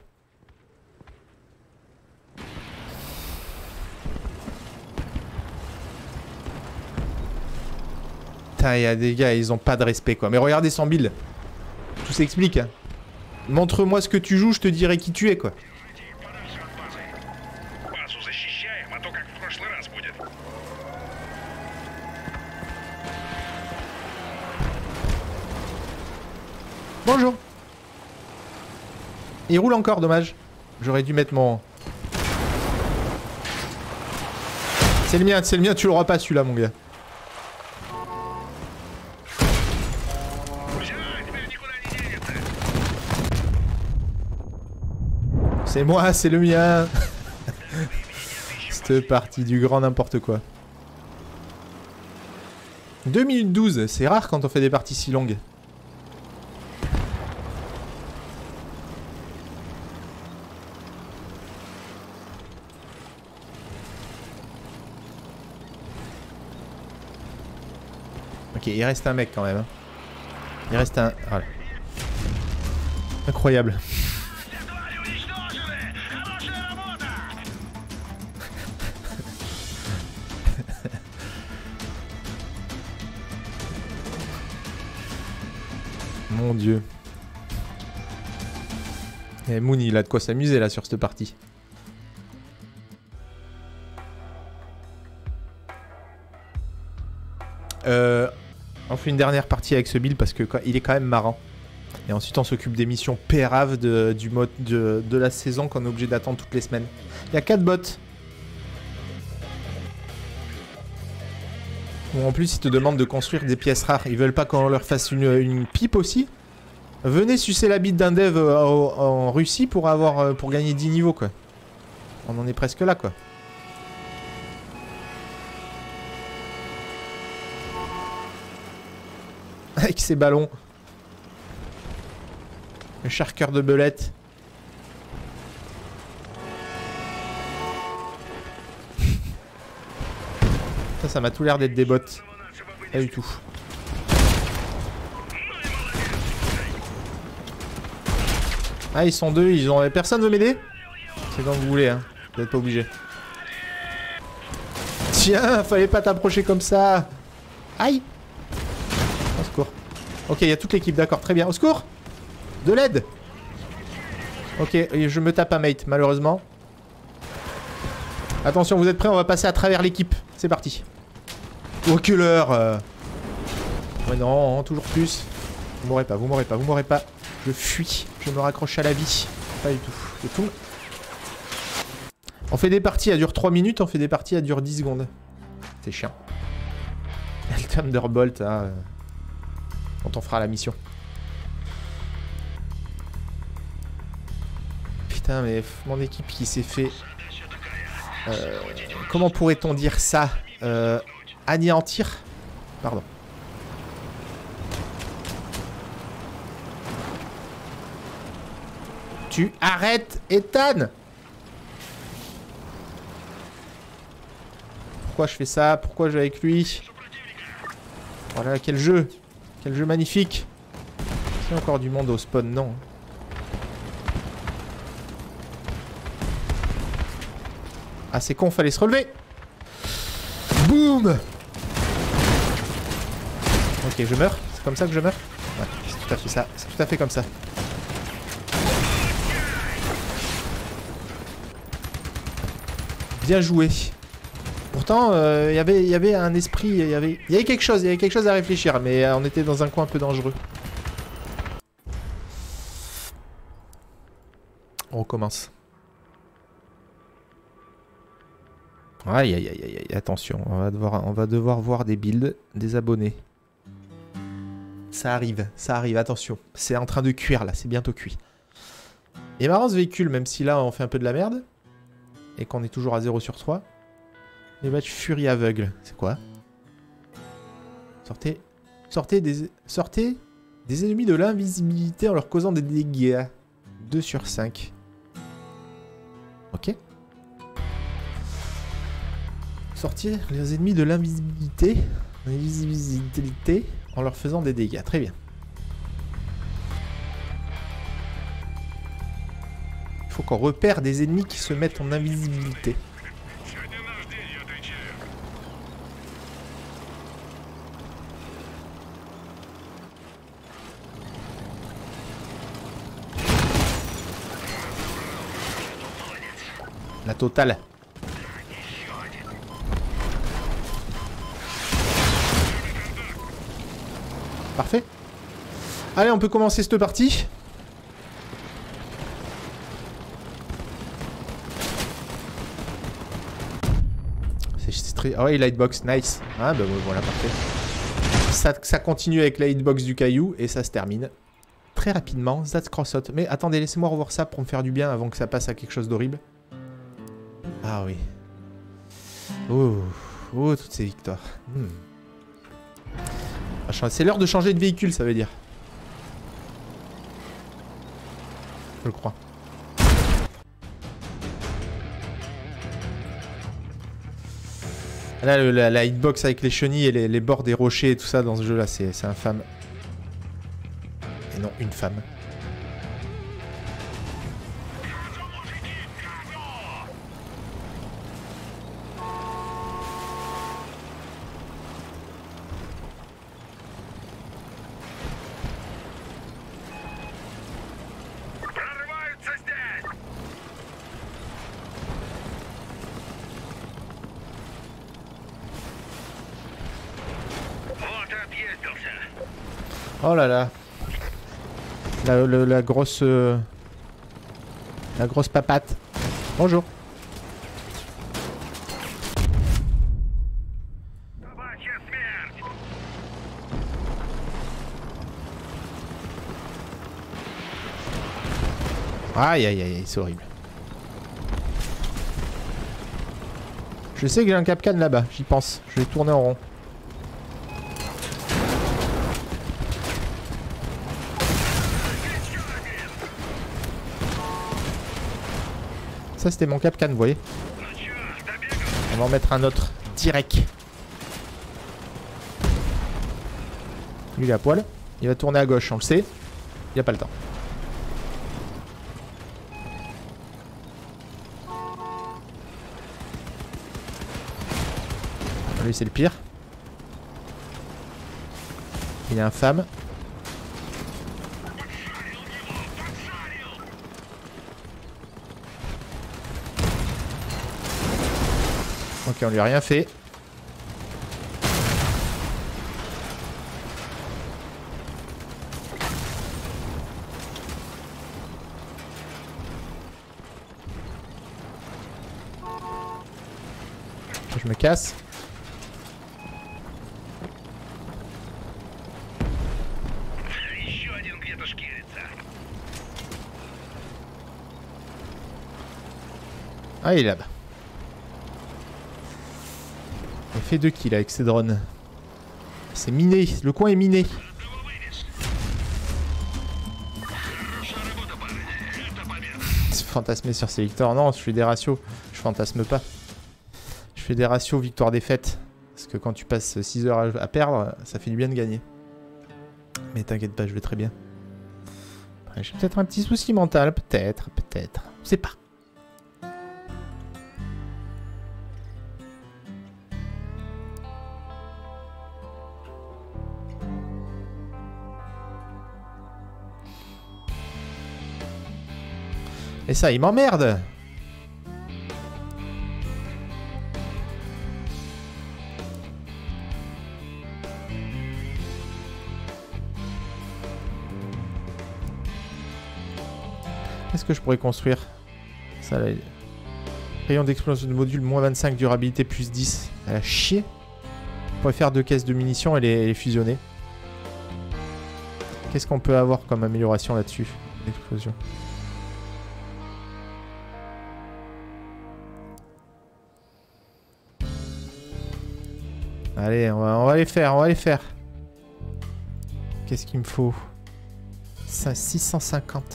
S1: Putain, il y a des gars, ils ont pas de respect quoi. Mais regardez son build. Tout s'explique. Hein. Montre-moi ce que tu joues, je te dirai qui tu es quoi. Bonjour. Il roule encore, dommage. J'aurais dû mettre mon... C'est le mien, c'est le mien, tu l'auras pas celui-là mon gars. C'est moi, c'est le mien. Cette partie du grand n'importe quoi. deux minutes douze, c'est rare quand on fait des parties si longues. Ok, il reste un mec quand même. Hein. Il reste un... Voilà. Incroyable. Mon dieu. Et Moon, il a de quoi s'amuser là sur cette partie. Euh, on fait une dernière partie avec ce build parce que il est quand même marrant. Et ensuite on s'occupe des missions péraves de, du mode de, de la saison qu'on est obligé d'attendre toutes les semaines. Il y a quatre bots. Bon, en plus ils te demandent de construire des pièces rares. Ils veulent pas qu'on leur fasse une, une pipe aussi. Venez sucer la bite d'un dev euh, en, en Russie pour avoir euh, pour gagner dix niveaux quoi. On en est presque là quoi. Avec ses ballons. Le charqueur de belette. Ça, ça m'a tout l'air d'être des bots. Pas du tout. Ah, ils sont deux, ils ont... Personne veut m'aider? C'est quand vous voulez, hein. Vous n'êtes pas obligé. Tiens, fallait pas t'approcher comme ça. Aïe. Au secours. Ok, il y a toute l'équipe, d'accord, très bien. Au secours. De l'aide. Ok, je me tape un mate, malheureusement. Attention, vous êtes prêts? On va passer à travers l'équipe. C'est parti. Oh, quelle heure euh... Ouais, non, toujours plus. Vous m'aurez pas, vous m'aurez pas, vous m'aurez pas. Je fuis, je me raccroche à la vie. Pas du tout. C'est tout. On fait des parties à dure trois minutes, on fait des parties à dure dix secondes. C'est chiant. Le Thunderbolt, hein, euh, quand on fera la mission. Putain, mais mon équipe qui s'est fait... Euh, comment pourrait-on dire ça euh, anéantir? Pardon. Tu arrêtes, Ethan! Pourquoi je fais ça? Pourquoi je vais avec lui? Voilà, quel jeu! Quel jeu magnifique! C'est encore du monde au spawn, non? Ah, c'est con, fallait se relever! Boum! Ok, je meurs? C'est comme ça que je meurs? Ouais, c'est tout à fait ça. C'est tout à fait comme ça. Bien joué. Pourtant, euh, y avait, y avait un esprit, il y avait, y avait quelque chose, il y avait quelque chose à réfléchir, mais euh, on était dans un coin un peu dangereux. On recommence. Aïe aïe aïe aïe, attention, on va, devoir, on va devoir voir des builds, des abonnés. Ça arrive, ça arrive, attention. C'est en train de cuire là, c'est bientôt cuit. Il est marrant ce véhicule, même si là on fait un peu de la merde. Et qu'on est toujours à zéro sur trois. Les matchs furie aveugle, c'est quoi? Sortez, sortez des, sortez des ennemis de l'invisibilité en leur causant des dégâts. deux sur cinq. Ok. Sortir les ennemis de l'invisibilité, l'invisibilité en leur faisant des dégâts. Très bien. Il faut qu'on repère des ennemis qui se mettent en invisibilité. La totale. Parfait. Allez, on peut commencer cette partie. C'est très... Ah ouais, la hitbox, nice. Ah bah voilà, parfait. Ça, ça continue avec la hitbox du caillou et ça se termine très rapidement. That's cross-out. Mais attendez, laissez-moi revoir ça pour me faire du bien avant que ça passe à quelque chose d'horrible. Ah oui. Oh, oh, toutes ces victoires. Hmm. C'est l'heure de changer de véhicule, ça veut dire. Je crois. Là, le, la, la hitbox avec les chenilles et les, les bords des rochers et tout ça dans ce jeu-là, c'est infâme. Et non, une femme. Oh là là. La, la, la grosse... Euh, la grosse papate. Bonjour. Aïe aïe aïe, c'est horrible. Je sais que j'ai un Capcan là-bas, j'y pense. Je vais tourner en rond. Ça c'était mon Capcan, vous voyez. On va en mettre un autre direct. Lui il est à poil. Il va tourner à gauche, on le sait. Il n'y a pas le temps. Lui c'est le pire. Il est infâme. Ok, on lui a rien fait. Je me casse. Ah, il est là-bas. Il fait deux kills avec ses drones. C'est miné. Le coin est miné. C'est fantasmer sur ces victoires. Non, je fais des ratios. Je fantasme pas. Je fais des ratios victoire-défaite. Parce que quand tu passes six heures à perdre, ça fait du bien de gagner. Mais t'inquiète pas, je vais très bien. J'ai peut-être un petit souci mental. Peut-être, peut-être. On sait pas. Et ça, il m'emmerde. Qu'est-ce que je pourrais construire? Ça, là... Rayon d'explosion de module, moins vingt-cinq, durabilité, plus dix. Elle a chier. On pourrait faire deux caisses de munitions et les, les fusionner. Qu'est-ce qu'on peut avoir comme amélioration là-dessus? L'explosion. Allez, on va, on va les faire, on va les faire. Qu'est-ce qu'il me faut? six cent cinquante.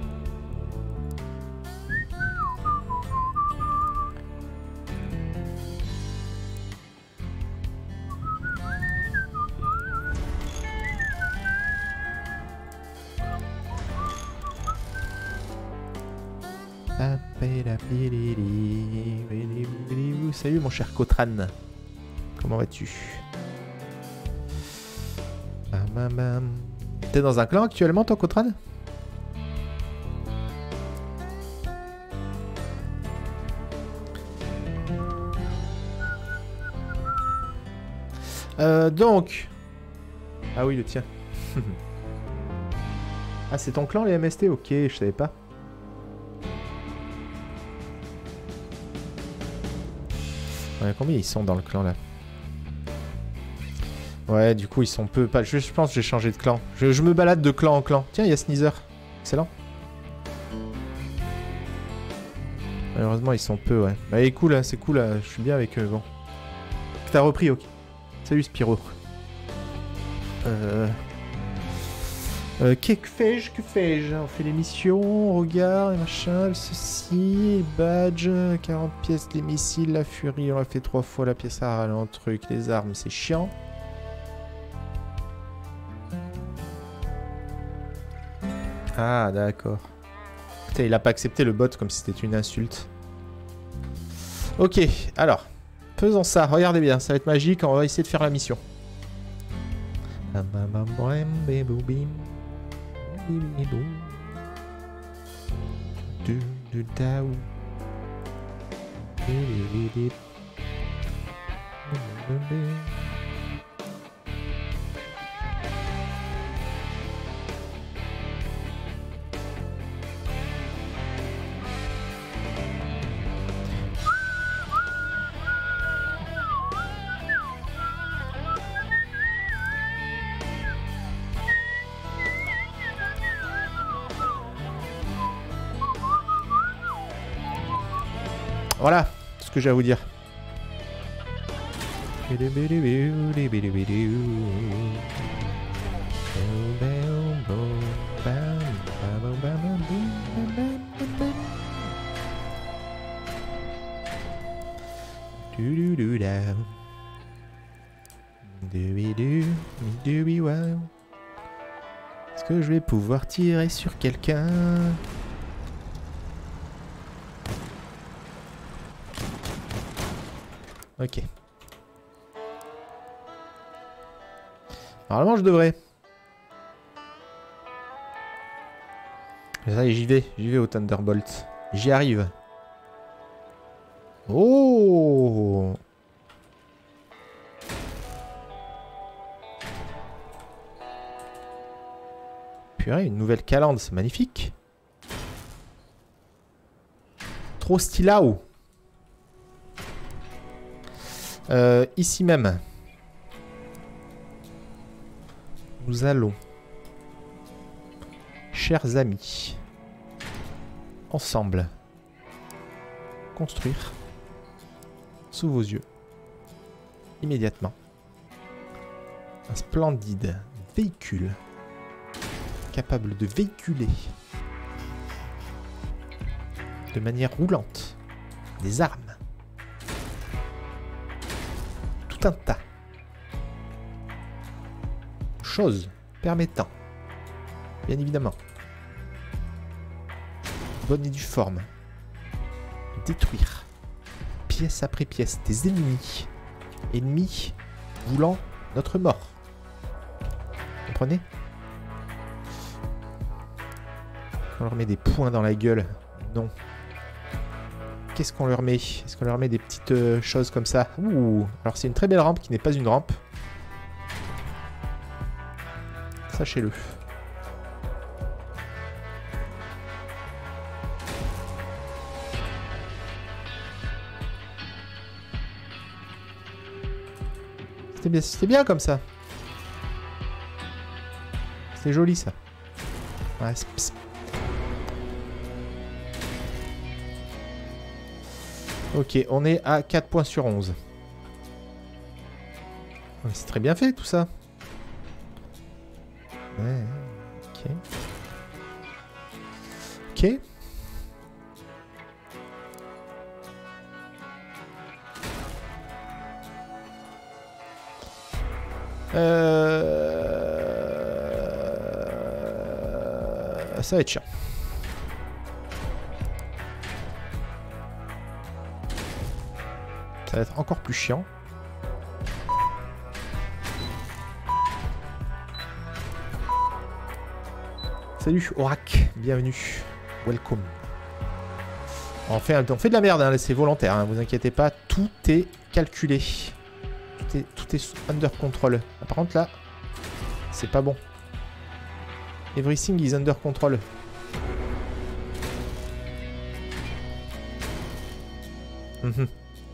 S1: Salut mon cher Kotran. Comment vas-tu? T'es dans un clan actuellement toi Kotran? Euh, donc... Ah oui le tien. Ah c'est ton clan les M S T? Ok, je savais pas. Ouais, combien ils sont dans le clan là? Ouais, du coup ils sont peu... Pas... Je, je pense que j'ai changé de clan. Je, je me balade de clan en clan. Tiens, il y a Sneezer. Excellent. Malheureusement ils sont peu, ouais. Bah il est cool, hein, c'est cool, là. Je suis bien avec eux, bon. T'as repris, ok. Salut Spyro. Euh... Euh, que fais-je, que fais-je? On fait l'émission, on regarde, machin, ceci, badge, quarante pièces, les missiles, la furie, on a fait trois fois la pièce à ralent, truc, les armes, c'est chiant. Ah, d'accord. Putain, il a pas accepté le bot comme si c'était une insulte. Ok, alors, faisons ça, regardez bien, ça va être magique, on va essayer de faire la mission. Voilà ce que j'ai à vous dire. Est-ce que je vais pouvoir tirer sur quelqu'un? Ok. Normalement, je devrais. Ça y est, j'y vais. J'y vais au Thunderbolt. J'y arrive. Oh! Purée, une nouvelle calandre, c'est magnifique. Trop stylao. Euh, ici même, nous allons, chers amis, ensemble, construire, sous vos yeux, immédiatement, un splendide véhicule capable de véhiculer de manière roulante des armes. Un tas choses permettant, bien évidemment, bonne et due forme, de détruire pièce après pièce des ennemis, ennemis voulant notre mort. Comprenez? On leur met des poings dans la gueule. Non. Qu'est-ce qu'on leur met? Est-ce qu'on leur met des petites euh, choses comme ça? Ouh. Alors c'est une très belle rampe qui n'est pas une rampe. Sachez-le. C'était bien, c'était bien comme ça. C'est joli ça. Ouais, c'est... Ok, on est à quatre points sur onze. C'est très bien fait tout ça. Ouais, ok. Ok. Euh... Ça va être chiant. Ça va être encore plus chiant. Salut Orac, bienvenue. Welcome. On fait, on fait de la merde, hein, c'est volontaire, hein, vous inquiétez pas, tout est calculé. Tout est, tout est under control. Ah, par contre là, c'est pas bon. Everything is under control. Mm-hmm.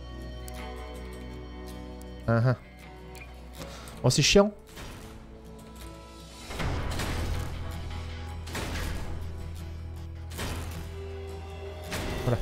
S1: Uh-huh. Oh, c'est chiant. Voilà.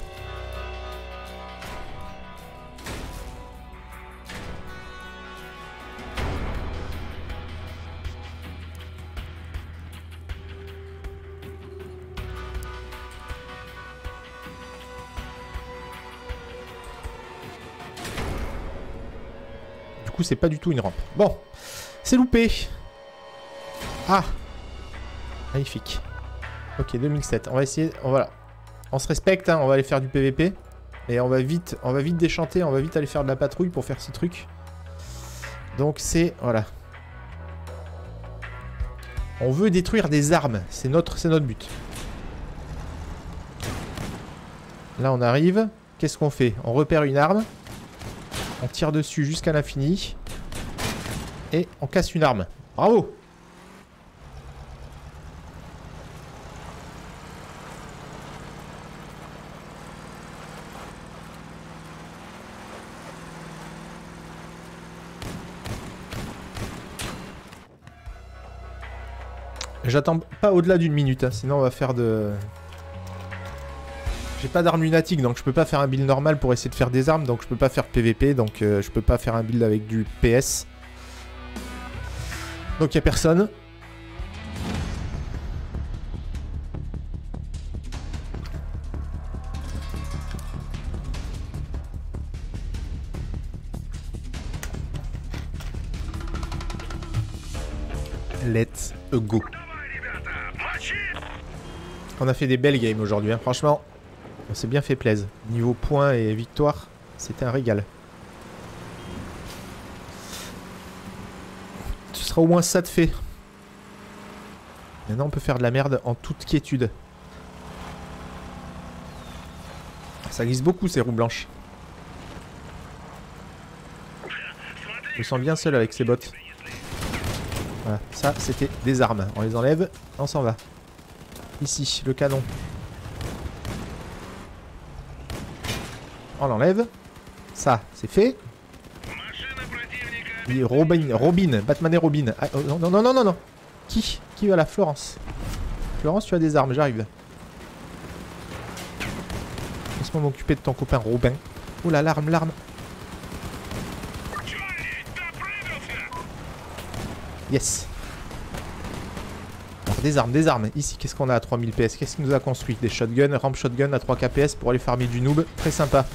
S1: Du coup, c'est pas du tout une rampe. Bon, c'est loupé. Ah, magnifique. Ok, deux mille sept. On va essayer. Voilà. On se respecte, hein, on va aller faire du P V P. Et on va vite, on va vite déchanter, on va vite aller faire de la patrouille pour faire ces trucs. Donc c'est... Voilà. On veut détruire des armes. C'est notre, c'est notre but. Là, on arrive. Qu'est-ce qu'on fait? On repère une arme. On tire dessus jusqu'à l'infini. Et on casse une arme. Bravo! J'attends pas au-delà d'une minute, hein, sinon on va faire de... J'ai pas d'arme lunatique, donc je peux pas faire un build normal pour essayer de faire des armes, donc je peux pas faire P V P, donc euh, je peux pas faire un build avec du P S. Donc y a personne. Let's go. On a fait des belles games aujourd'hui, hein. Franchement, on s'est bien fait plaisir. Niveau points et victoire, c'était un régal. Ce sera au moins ça de fait. Maintenant, on peut faire de la merde en toute quiétude. Ça glisse beaucoup ces roues blanches. Je me sens bien seul avec ces bottes. Voilà, ça c'était des armes. On les enlève, on s'en va. Ici, le canon. On l'enlève. Ça, c'est fait. Oui, Robin, Robin, Batman et Robin. Ah, oh, non, non, non, non, non. Qui Qui va là? Florence. Florence, tu as des armes, j'arrive. Laisse-moi m'occuper de ton copain Robin. Oh là, l'arme, l'arme. Yes. Alors, des armes, des armes. Ici, qu'est-ce qu'on a à trois mille P S? Qu'est-ce qu'il nous a construit? Des shotguns, ramp shotgun à trois K P S pour aller farmer du noob. Très sympa.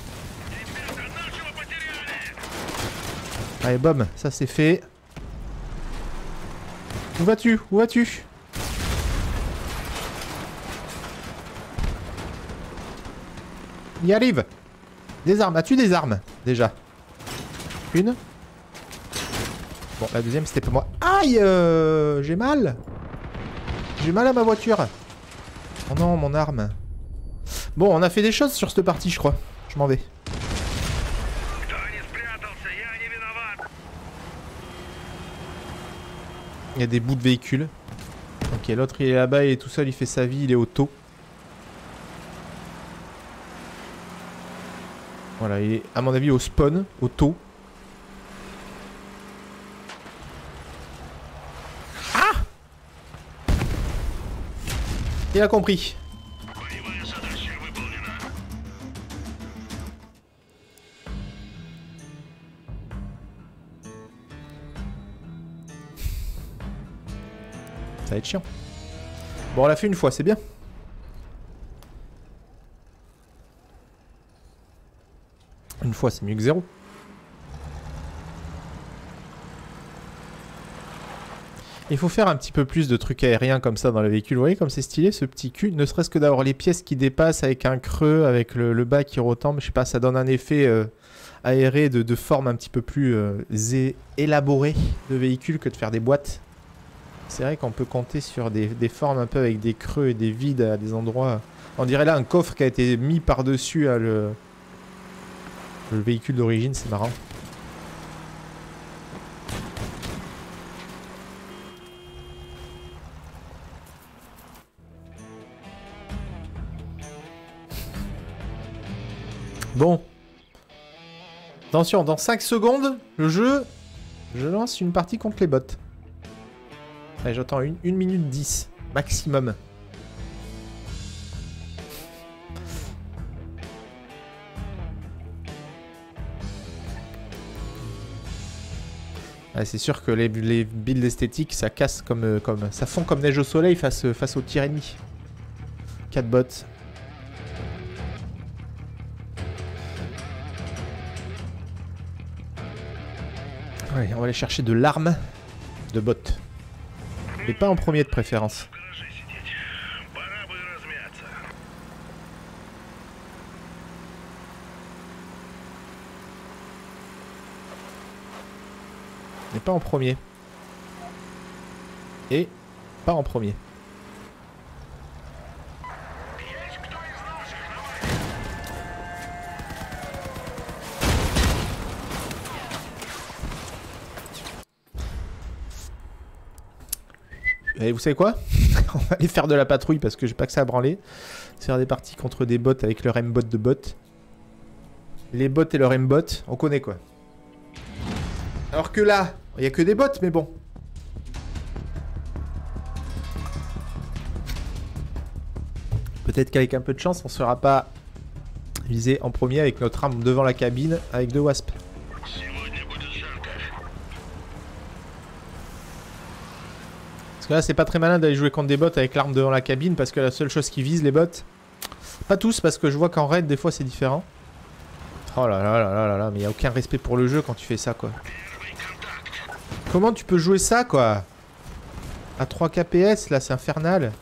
S1: Allez, bom, ça c'est fait. Où vas-tu? Où vas-tu? Il arrive. Des armes. As-tu des armes? Déjà. Une. Bon, la deuxième, c'était pour moi. Aïe euh, j'ai mal. J'ai mal à ma voiture. Oh non, mon arme. Bon, on a fait des choses sur cette partie, je crois. Je m'en vais. Il y a des bouts de véhicules. Ok, l'autre, il est là-bas, il est tout seul, il fait sa vie, il est au taux. Voilà, il est, à mon avis, au spawn, au taux. Il a compris. Ça va être chiant. Bon, on l'a fait une fois, c'est bien. Une fois, c'est mieux que zéro. Il faut faire un petit peu plus de trucs aériens comme ça dans le véhicule. Vous voyez comme c'est stylé ce petit cul. Ne serait-ce que d'avoir les pièces qui dépassent avec un creux, avec le, le bas qui retombe. Je sais pas, ça donne un effet euh, aéré de, de forme un petit peu plus euh, élaboré de véhicule que de faire des boîtes. C'est vrai qu'on peut compter sur des, des formes un peu avec des creux et des vides à des endroits. On dirait là un coffre qui a été mis par-dessus le, le véhicule d'origine. C'est marrant. Bon. Attention, dans cinq secondes, le jeu, je lance une partie contre les bots. Allez, j'attends une, une minute dix, maximum. Ah, c'est sûr que les, les builds esthétiques, ça casse comme, comme... ça fond comme neige au soleil face, face au tir ennemi. quatre bots. Ouais, on va aller chercher de l'arme de bot. Mais pas en premier de préférence. Mais pas en premier. Et pas en premier. Et vous savez quoi? On va aller faire de la patrouille parce que j'ai pas que ça à branler. Faire des parties contre des bots avec leur M-bot de bot. Les bots et leur M-bot, on connaît quoi. Alors que là, il n'y a que des bots, mais bon. Peut-être qu'avec un peu de chance, on ne sera pas visé en premier avec notre arme devant la cabine avec deux wasps. Là c'est pas très malin d'aller jouer contre des bots avec l'arme devant la cabine parce que la seule chose qui vise les bots, pas tous parce que je vois qu'en raid des fois c'est différent. Oh là là là là là là, mais il n'y a aucun respect pour le jeu quand tu fais ça quoi. Comment tu peux jouer ça quoi? À trois K P S là c'est infernal.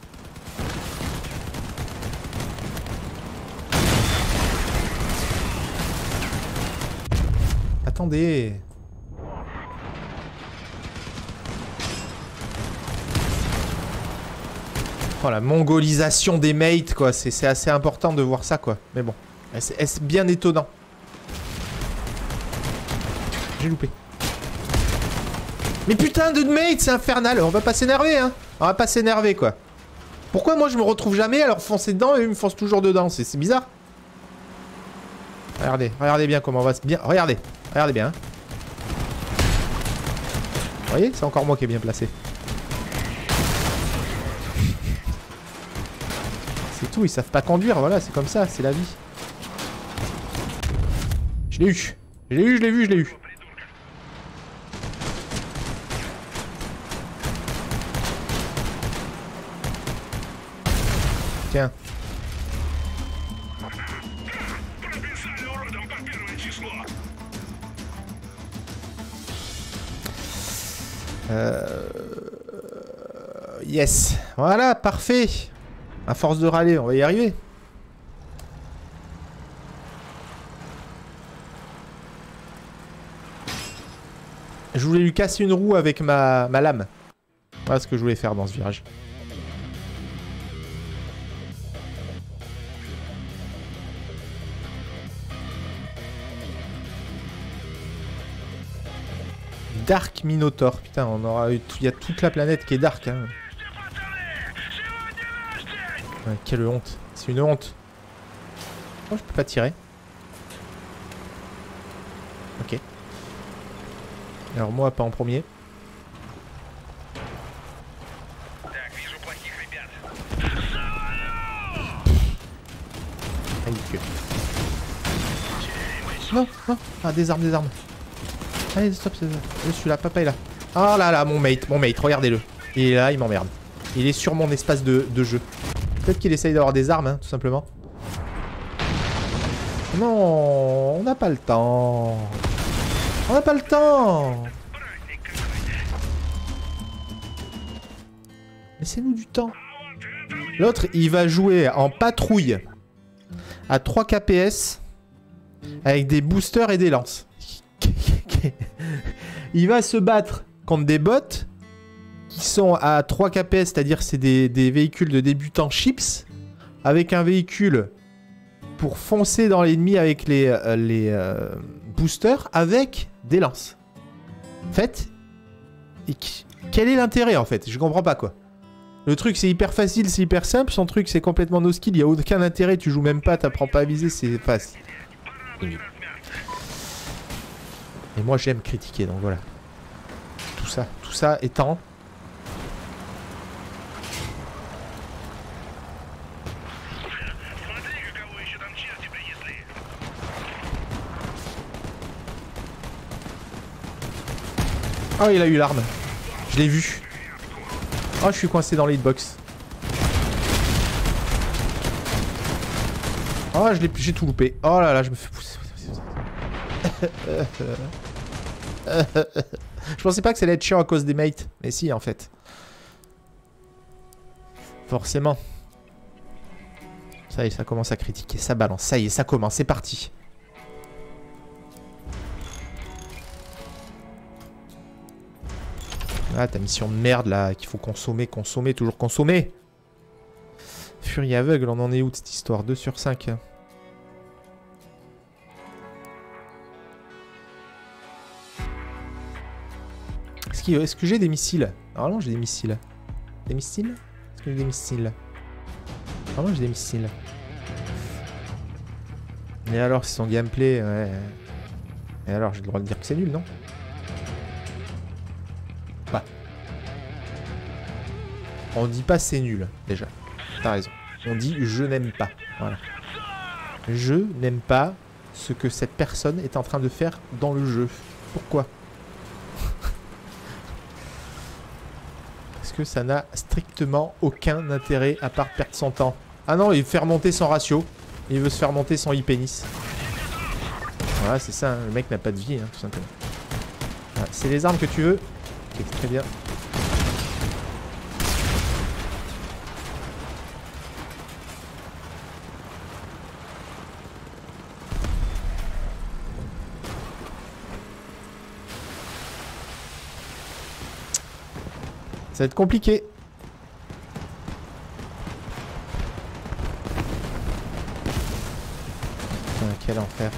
S1: Attendez. Oh la mongolisation des mates quoi, c'est assez important de voir ça quoi. Mais bon, est-ce bien étonnant. J'ai loupé. Mais putain de mates, c'est infernal. On va pas s'énerver hein. On va pas s'énerver quoi. Pourquoi moi je me retrouve jamais à leur foncer dedans et eux me foncent toujours dedans? C'est bizarre. Regardez, regardez bien comment on va se bien. Regardez, regardez bien. Hein. Vous voyez, c'est encore moi qui est bien placé. C'est tout, ils savent pas conduire, voilà, c'est comme ça, c'est la vie. Je l'ai eu. Je l'ai eu, je l'ai vu, je l'ai eu. Tiens. Euh... Yes. Voilà, parfait. À force de râler, on va y arriver. Je voulais lui casser une roue avec ma, ma lame. Voilà ce que je voulais faire dans ce virage. Dark Minotaur. Putain, on aura eu tout... il y a toute la planète qui est dark. Hein. Ouais, quelle honte. C'est une honte. Oh, je peux pas tirer. Ok. Alors moi, pas en premier. Ah, des armes, des armes. Allez, stop, stop. Je suis là, papa est là. Ah là là, mon mate, mon mate, regardez-le. Il est là, il m'emmerde. Il est sur mon espace de, de jeu. Peut-être qu'il essaye d'avoir des armes, hein, tout simplement. Non, on n'a pas le temps. On n'a pas le temps. Laissez-nous du temps. L'autre, il va jouer en patrouille à trois K P S avec des boosters et des lances. Il va se battre contre des bots qui sont à trois K P S, c'est-à-dire c'est des, des véhicules de débutants chips, avec un véhicule pour foncer dans l'ennemi avec les, euh, les euh, boosters avec des lances. En fait, et qui, quel est l'intérêt en fait? Je comprends pas quoi. Le truc c'est hyper facile, c'est hyper simple, son truc c'est complètement no skill, il n'y a aucun intérêt, tu joues même pas, t'apprends pas à viser, c'est facile. Et moi j'aime critiquer, donc voilà. Tout ça, tout ça étant... Oh, il a eu l'arme. Je l'ai vu. Oh, je suis coincé dans la hitbox. Oh, j'ai tout loupé. Oh là là, je me fais pousser. Je pensais pas que ça allait être chiant à cause des mates. Mais si, en fait. Forcément. Ça y est, ça commence à critiquer. Ça balance. Ça y est, ça commence. C'est parti. Ah, ta mission de merde là, qu'il faut consommer, consommer, toujours consommer. Furie aveugle, on en est où de cette histoire? deux sur cinq. Est-ce qu'il, est-ce que j'ai des missiles? Normalement j'ai des missiles. Des missiles? Est-ce que j'ai des missiles? Normalement j'ai des missiles. Et alors, c'est son gameplay, ouais. Et alors, j'ai le droit de dire que c'est nul, non? Bah. On dit pas c'est nul, déjà. T'as raison. On dit je n'aime pas. Voilà. Je n'aime pas ce que cette personne est en train de faire dans le jeu. Pourquoi? Parce que ça n'a strictement aucun intérêt à part perdre son temps. Ah non, il veut faire monter son ratio. Il veut se faire monter son e-pénis. Voilà, c'est ça. Hein. Le mec n'a pas de vie, hein, tout simplement. Voilà. C'est les armes que tu veux. Okay, très bien. Ça va être compliqué. Putain, quel enfer.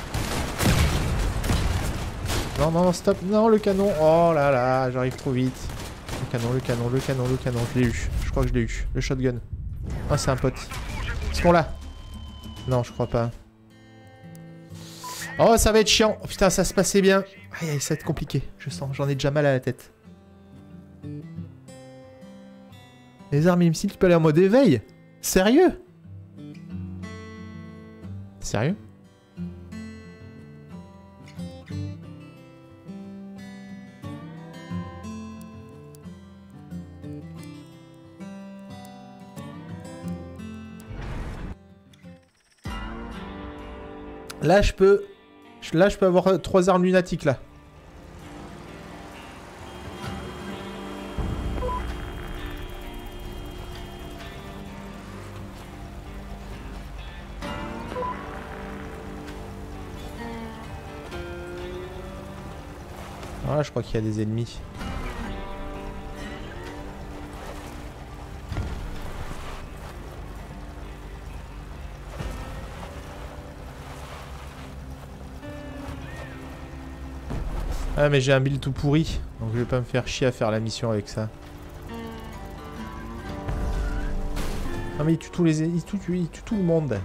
S1: Non, non, stop. Non, le canon. Oh là là, j'arrive trop vite. Le canon, le canon, le canon, le canon. Je l'ai eu. Je crois que je l'ai eu. Le shotgun. Ah, c'est un pote. Est-ce qu'on l'a? Non, je crois pas. Oh, ça va être chiant. Oh, putain, ça se passait bien. Aïe, aïe, ça va être compliqué. Je sens. J'en ai déjà mal à la tête. Les armes et les missiles, tu peux aller en mode éveil? Sérieux? Sérieux? Là, je peux... Là, je peux avoir trois armes lunatiques, là. Ah, je crois qu'il y a des ennemis. Ah mais j'ai un build tout pourri, donc je vais pas me faire chier à faire la mission avec ça. Ah mais il tue tous les... il tue, il tue tout le monde.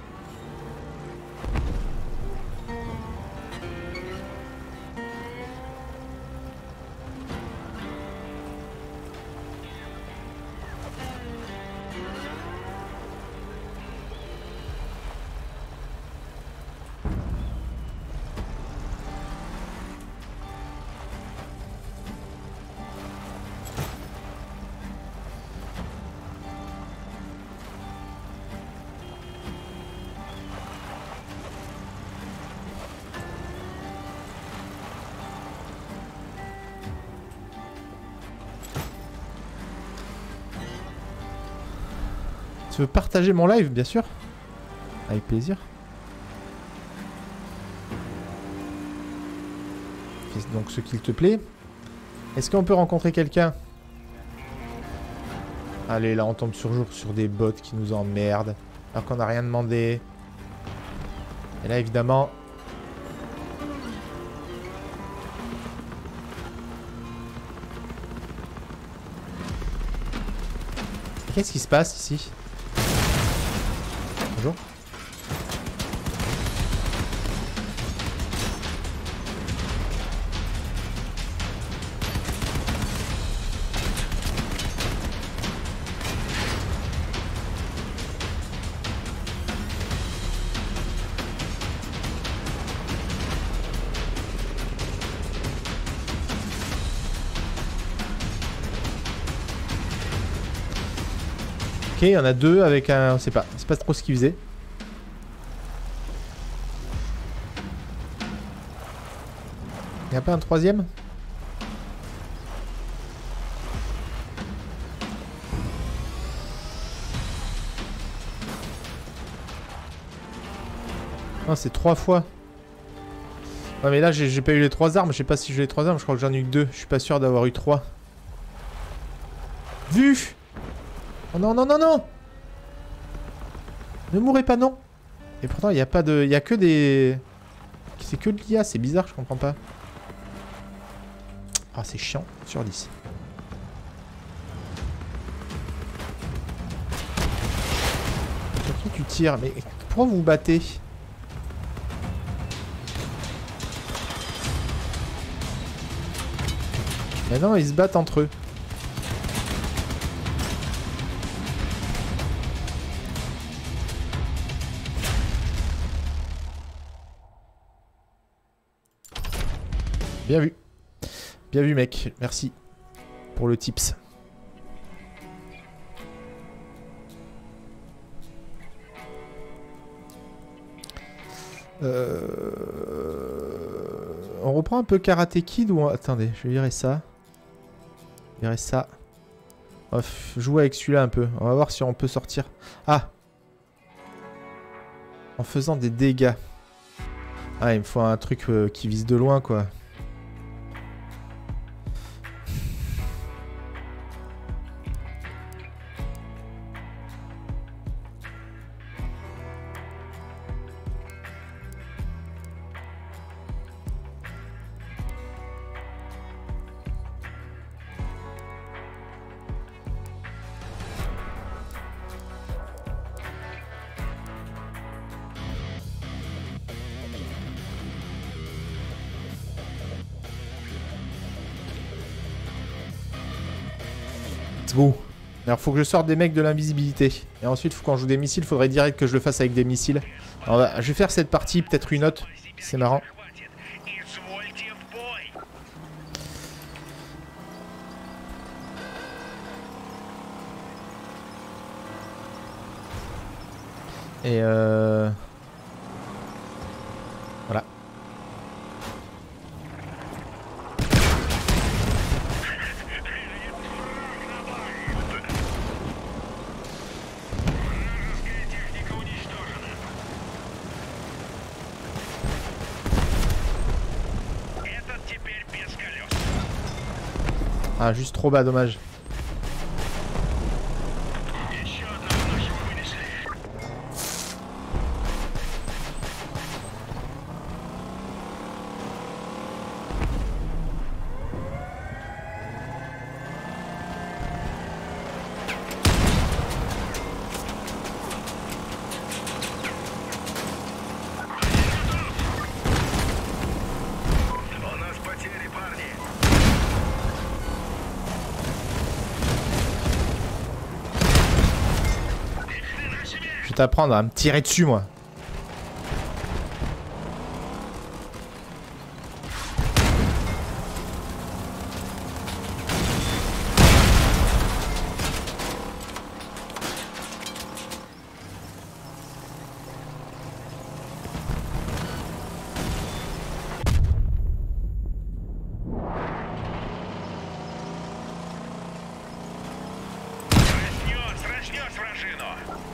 S1: Tu veux partager mon live, bien sûr. Avec plaisir. Fais donc ce qu'il te plaît. Est-ce qu'on peut rencontrer quelqu'un? Allez, là on tombe sur jour sur des bots qui nous emmerdent. Alors qu'on n'a rien demandé. Et là évidemment... Qu'est-ce qui se passe ici? Bonjour. Ok, il y en a deux avec un... On sait pas, on sait pas trop ce qu'ils faisaient. Il n'y a pas un troisième? Non, c'est trois fois. Ouais, mais là, j'ai pas eu les trois armes. Je sais pas si j'ai les trois armes. Je crois que j'en ai eu que deux. Je suis pas sûr d'avoir eu trois. Vu! Oh non, non, non, non! Ne mourrez pas, non! Et pourtant, il n'y a pas de... Il y a que des... C'est que de l'I A, c'est bizarre, je comprends pas. Ah, c'est chiant. Sur dix. Sur qui tu tires? Mais pourquoi vous vous battez? Mais non, ils se battent entre eux. Bien vu. Bien vu, mec. Merci pour le tips. Euh... On reprend un peu Karate Kid ou... On... Attendez, je vais virer ça. Virer ça. On va jouer avec celui-là un peu. On va voir si on peut sortir. Ah! En faisant des dégâts. Ah, il me faut un truc euh, qui vise de loin, quoi. Bon. Alors faut que je sorte des mecs de l'invisibilité. Et ensuite, quand je joue des missiles, il faudrait direct que je le fasse avec des missiles. Alors, bah, je vais faire cette partie, peut-être une autre. C'est marrant. Et euh... Voilà. Ah, juste trop bas, dommage. Je vais t'apprendre à me tirer dessus, moi.
S2: Разнес, разнес вражину.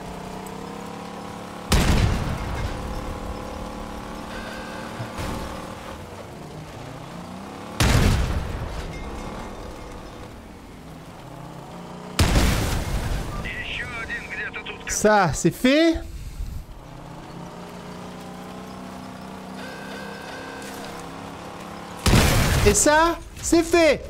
S1: Ça, c'est fait. Et ça, c'est fait.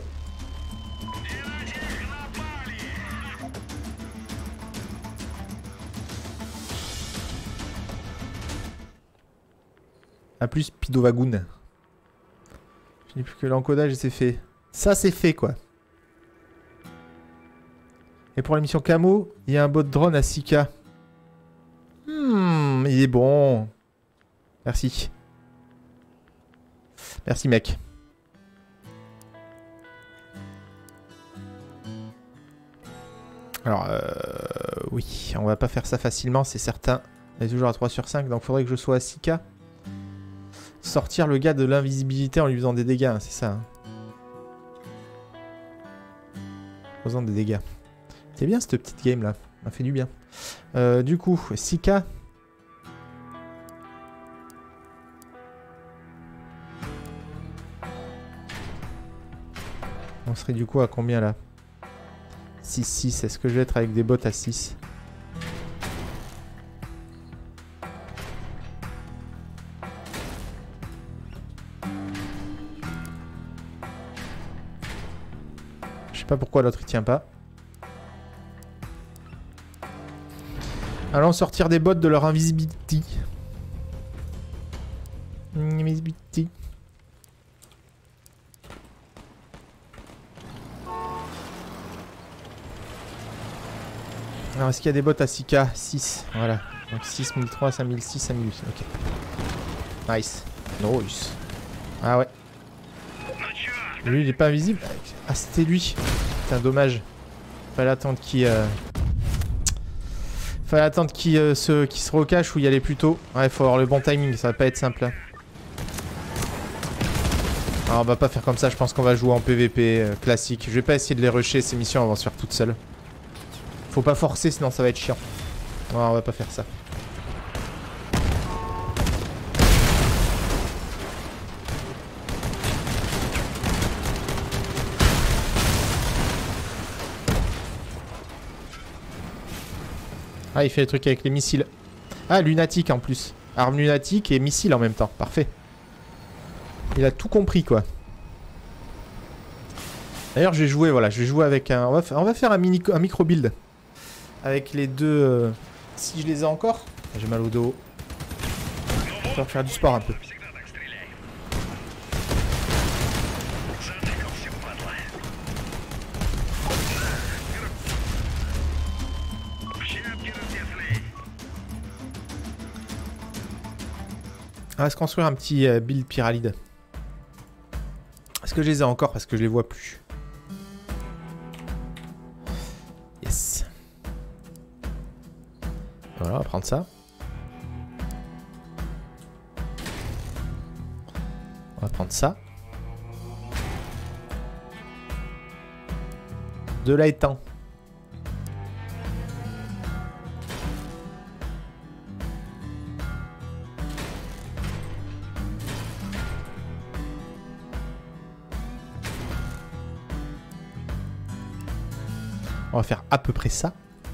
S1: A plus, Pidovagoun. Je n'ai plus que l'encodage et c'est fait. Ça, c'est fait, quoi. Et pour la mission camo, il y a un bot drone à six K. Hmm, il est bon. Merci. Merci, mec. Alors, euh, oui, on va pas faire ça facilement, c'est certain. On est toujours à trois sur cinq, donc il faudrait que je sois à six K. Sortir le gars de l'invisibilité en lui faisant des dégâts, hein, c'est ça. Hein. Faisant des dégâts. C'est bien cette petite game là, ça m'a fait du bien. Euh, du coup, six K. On serait du coup à combien là? six six, est-ce que je vais être avec des bots à six? Je sais pas pourquoi l'autre il tient pas. Allons sortir des bots de leur invisibility. Invisibility. Alors, est-ce qu'il y a des bots à six K? six, voilà. Donc six mille trois, cinq mille six, cinq mille huit. Ok. Nice. Nice. Ah ouais. Lui, il est pas invisible. Ah, c'était lui. Putain, dommage. Fallait attendre qu'il... Euh... Fallait attendre qu'il euh, se, qu'il se recache ou y aller plus tôt. Ouais, faut avoir le bon timing, ça va pas être simple. Hein. Alors, on va pas faire comme ça, je pense qu'on va jouer en P V P euh, classique. Je vais pas essayer de les rusher, ces missions, elles vont se faire toutes seules. Faut pas forcer, sinon ça va être chiant. Non, on va pas faire ça. Ah, il fait les trucs avec les missiles. Ah, lunatique en plus. Arme lunatique et missile en même temps. Parfait. Il a tout compris, quoi. D'ailleurs, je vais jouer, voilà. Je vais jouer avec un... On va, on va faire un, mini... un micro-build. Avec les deux... Euh... Si je les ai encore. J'ai mal au dos. Je vais faire du sport un peu. On va se construire un petit euh, build pyralide. Est-ce que je les ai encore parce que je les vois plus? Yes. Voilà, on va prendre ça. On va prendre ça. De l'étang. On va faire à peu près ça.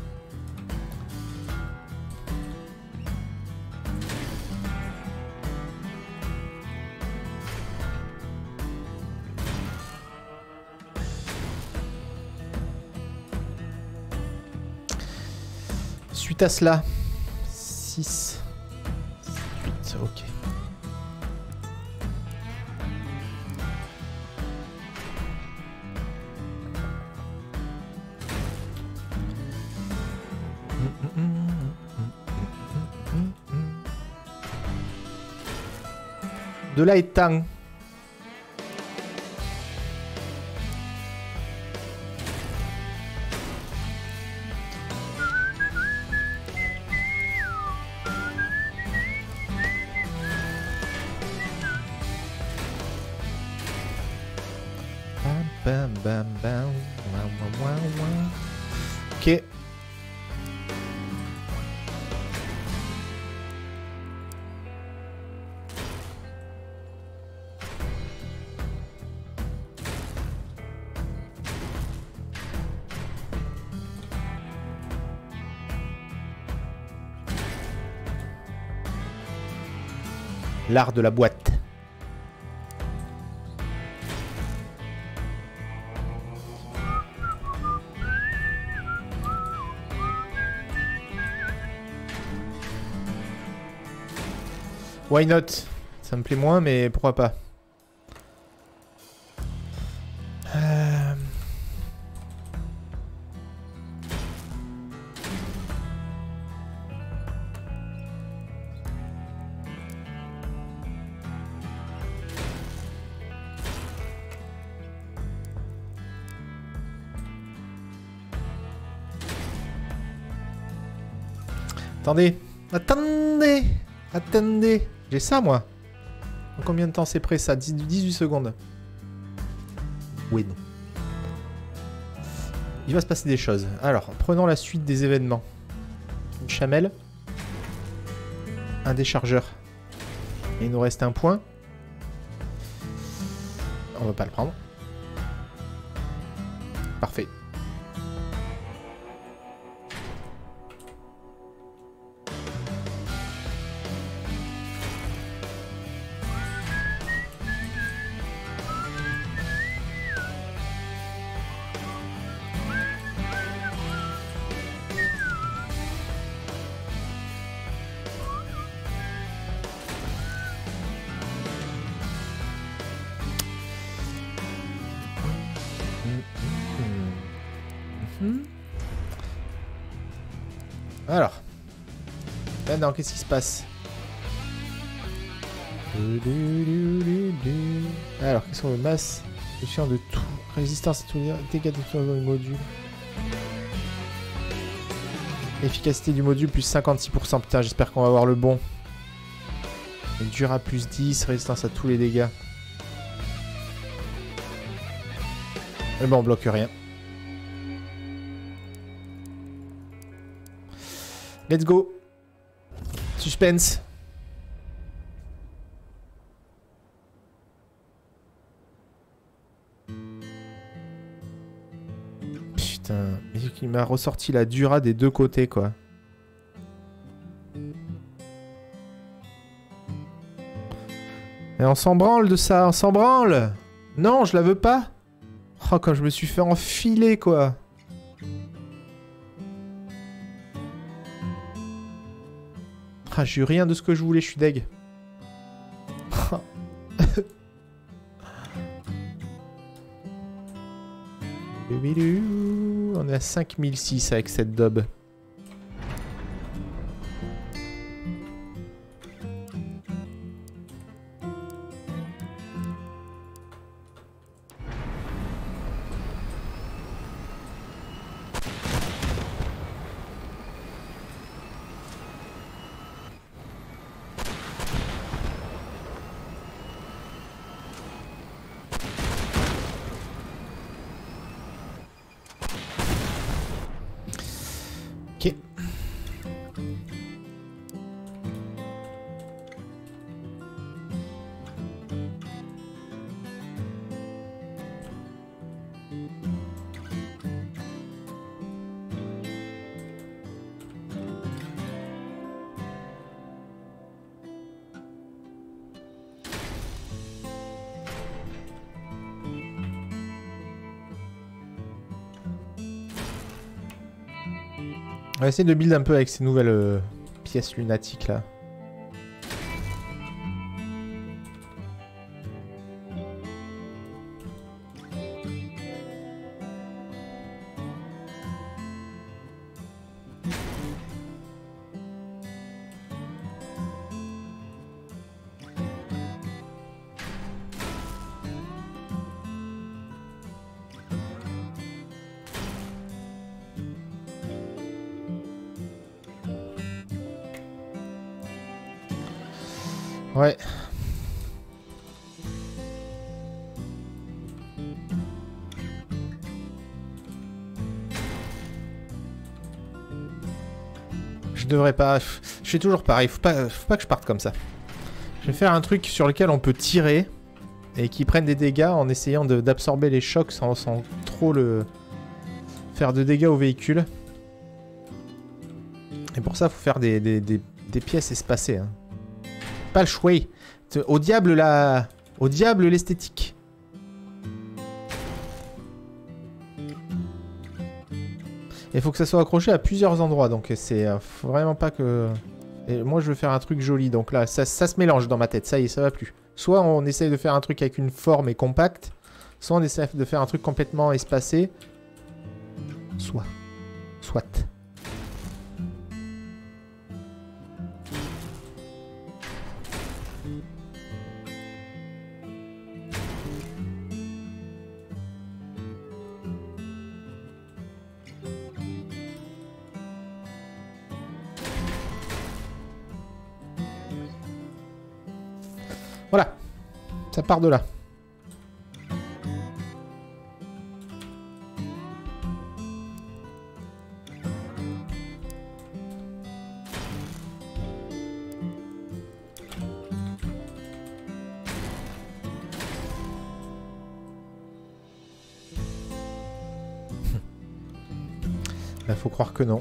S1: Suite à cela, six, huit, ok. De là étang. Bam bam bam. Ok. L'art de la boîte. Why not? Ça me plaît moins, mais pourquoi pas? Euh... Attendez, attendez, attendez. J'ai ça, moi. En combien de temps c'est prêt, ça? dix-huit secondes. Oui, non. Il va se passer des choses. Alors, prenons la suite des événements. Une chamelle. Un déchargeur. Et il nous reste un point. On va pas le prendre. Parfait. Alors. Maintenant, qu'est-ce qui se passe? Alors, qu'est-ce qu'on veut? Masse. Gestion de tout. Résistance à tous les dégâts de tout le module. Efficacité du module plus cinquante-six pour cent. Putain, j'espère qu'on va avoir le bon. Et Dura plus dix. Résistance à tous les dégâts. Et ben, on bloque rien. Let's go. Suspense. Putain, il m'a ressorti la Dura des deux côtés, quoi. Et on s'en branle de ça, on s'en branle. Non, je la veux pas. Oh, quand je me suis fait enfiler, quoi. Ah, j'ai eu rien de ce que je voulais, je suis deg. On est à cinq mille six avec cette daube. Ok. On va essayer de build un peu avec ces nouvelles euh, pièces lunatiques là. Ouais. Je devrais pas... Je fais toujours pareil, faut pas, faut pas que je parte comme ça. Je vais faire un truc sur lequel on peut tirer et qui prenne des dégâts en essayant d'absorber les chocs sans, sans trop le... faire de dégâts au véhicule. Et pour ça, faut faire des, des, des, des pièces espacées. Hein. Pas le choix. Au diable la... Au diable l'esthétique. Il faut que ça soit accroché à plusieurs endroits, donc c'est euh, vraiment pas que... Et moi je veux faire un truc joli, donc là ça, ça se mélange dans ma tête, ça y est, ça va plus. Soit on essaye de faire un truc avec une forme et compacte, soit on essaie de faire un truc complètement espacé. Soit. Soit. Voilà, ça part de là. Là, faut croire que non.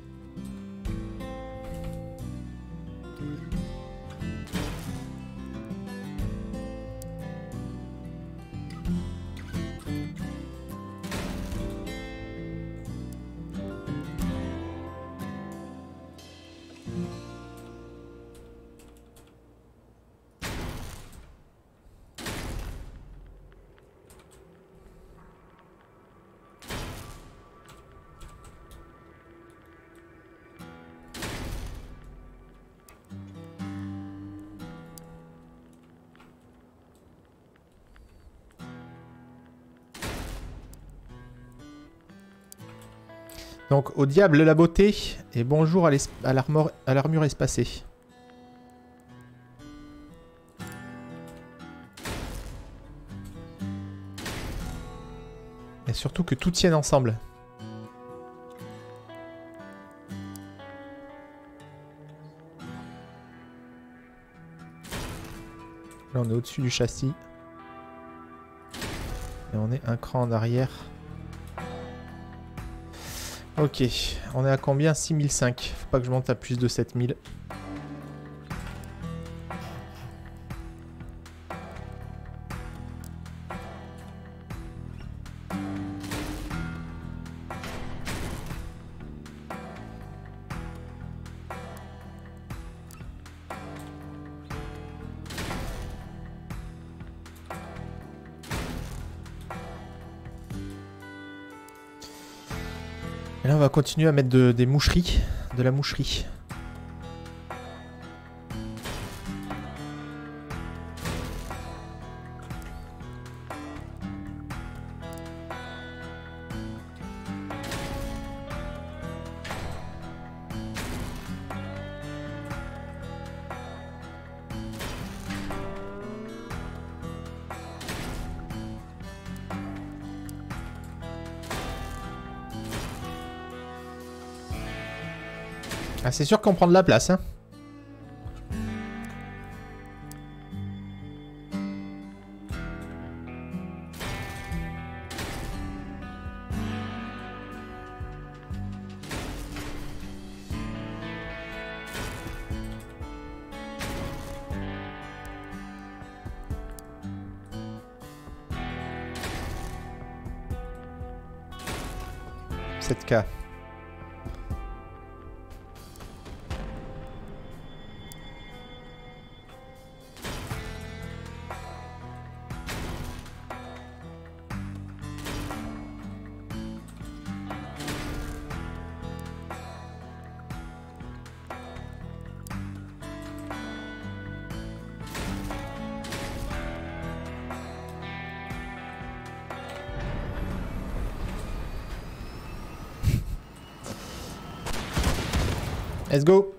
S1: Donc, au diable la beauté, et bonjour à l'armure espacée. Et surtout que tout tienne ensemble. Là, on est au-dessus du châssis. Et on est un cran en arrière. Ok, on est à combien? six mille cinq. Faut pas que je monte à plus de sept mille. Et là, on va continuer à mettre de, des moucheries, de la moucherie. Ah, c'est sûr qu'on prend de la place, hein. sept K. Let's go.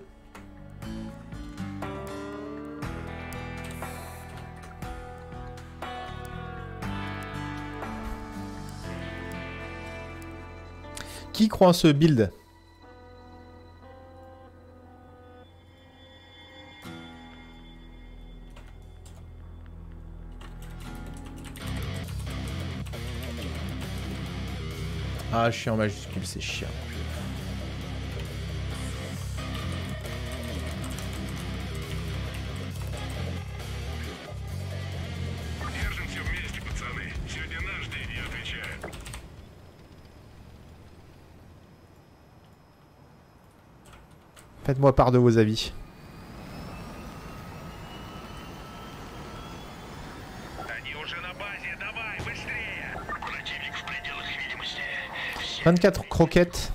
S1: Qui croit en ce build? Ah, je suis en majuscule, c'est chiant. Faites-moi part de vos avis. vingt-quatre croquettes.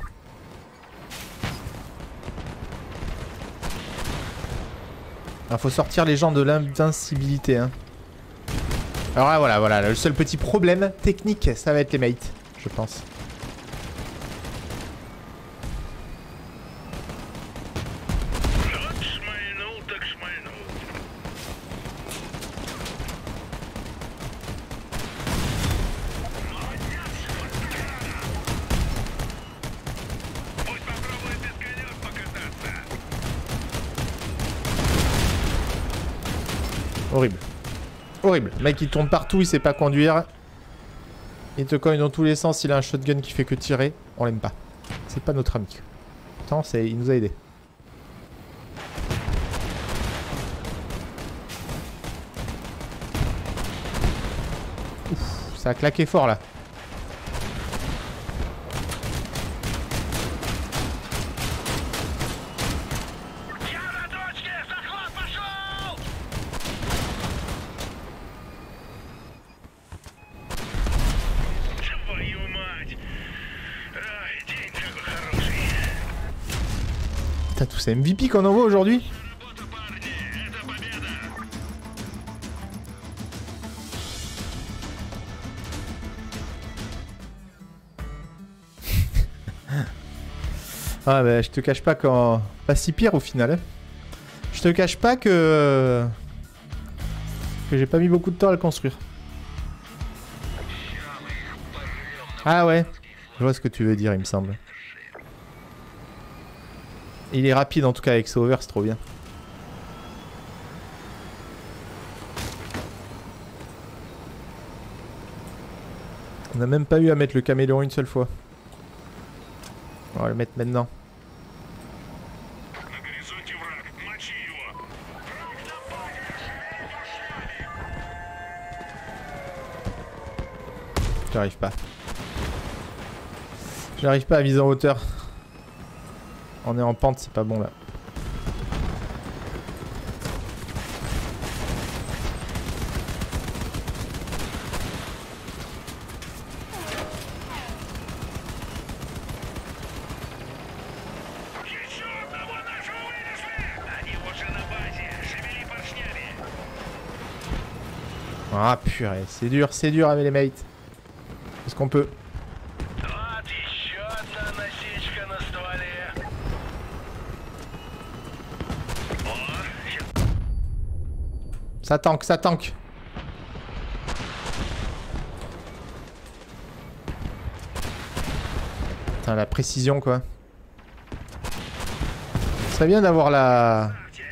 S1: Il faut sortir les gens de l'invincibilité. Hein. Alors là, voilà, voilà. Le seul petit problème technique, ça va être les mates, je pense. Horrible. Horrible. Le mec il tourne partout, il sait pas conduire. Il te cogne dans tous les sens, il a un shotgun qui fait que tirer. On l'aime pas. C'est pas notre ami. Pourtant, il nous a aidés. Ouf, ça a claqué fort là. T'as tous ces M V P qu'on envoie aujourd'hui. Ah bah je te cache pas qu'en... Pas si pire au final. Hein. Je te cache pas que... Que j'ai pas mis beaucoup de temps à le construire. Ah ouais. Je vois ce que tu veux dire il me semble. Il est rapide en tout cas avec ce over, c'est trop bien. On n'a même pas eu à mettre le caméléon une seule fois. On va le mettre maintenant. J'arrive pas. J'arrive pas à viser en hauteur. On est en pente, c'est pas bon là. Ah purée, c'est dur, c'est dur avec les mates. Est-ce qu'on peut? Ça tank, ça tank. Putain, la précision quoi. Ce serait bien d'avoir la...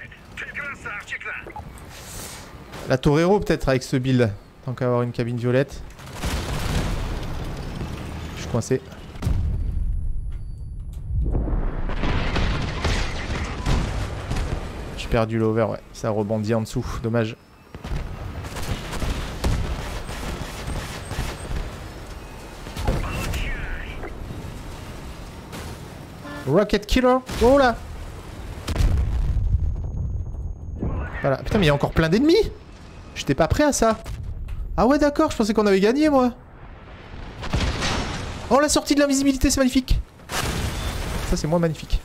S1: La Torero peut-être avec ce build. Tant qu'à avoir une cabine violette. Je suis coincé. J'ai perdu l'over, ouais. Ça rebondit en dessous, dommage. Rocket Killer. Oh là. Voilà. Putain mais il y a encore plein d'ennemis. J'étais pas prêt à ça. Ah ouais d'accord, je pensais qu'on avait gagné moi. Oh la sortie de l'invisibilité c'est magnifique. Ça c'est moins magnifique.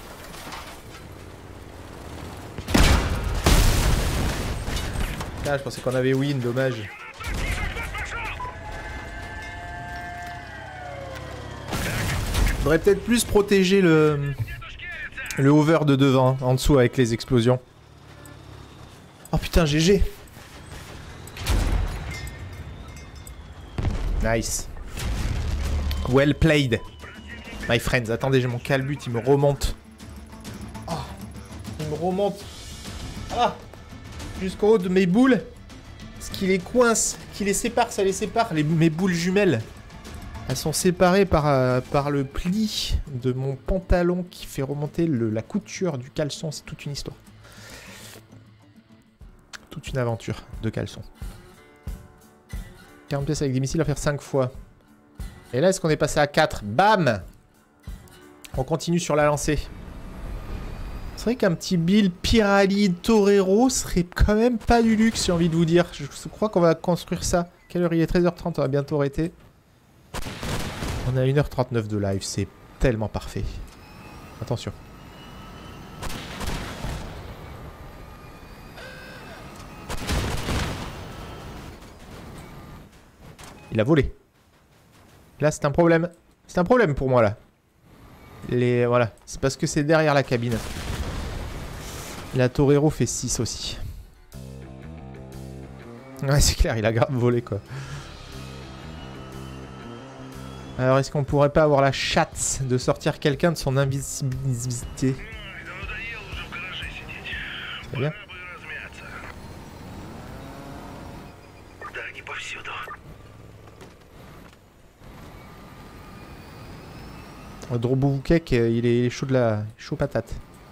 S1: Ah je pensais qu'on avait win, dommage. Faudrait peut-être plus protéger le... Le hover de devant, en dessous avec les explosions. Oh putain, G G. Nice. Well played. My friends. Attendez, j'ai mon calbut, il me remonte. Oh, il me remonte. Ah, jusqu'au haut de mes boules. Ce qui les coince, qui les sépare, ça les sépare. Les, mes boules jumelles. Elles sont séparées par, euh, par le pli de mon pantalon qui fait remonter le, la couture du caleçon. C'est toute une histoire. Toute une aventure de caleçon. quarante pièces avec des missiles à faire cinq fois. Et là, est-ce qu'on est passé à quatre? Bam! On continue sur la lancée. C'est vrai qu'un petit build Pyralide Torero serait quand même pas du luxe, j'ai envie de vous dire. Je crois qu'on va construire ça. Quelle heure il est? treize heures trente, on va bientôt arrêter. On a une heure trente-neuf de live, c'est tellement parfait. Attention. Il a volé. Là, c'est un problème. C'est un problème pour moi, là. Les... Voilà. C'est parce que c'est derrière la cabine. La Torero fait six aussi. Ouais, c'est clair, il a grave volé, quoi. Alors, est-ce qu'on pourrait pas avoir la chatte de sortir quelqu'un de son invisibilité? Très bien. Drobovukek, il est chaud de la... chaud patate.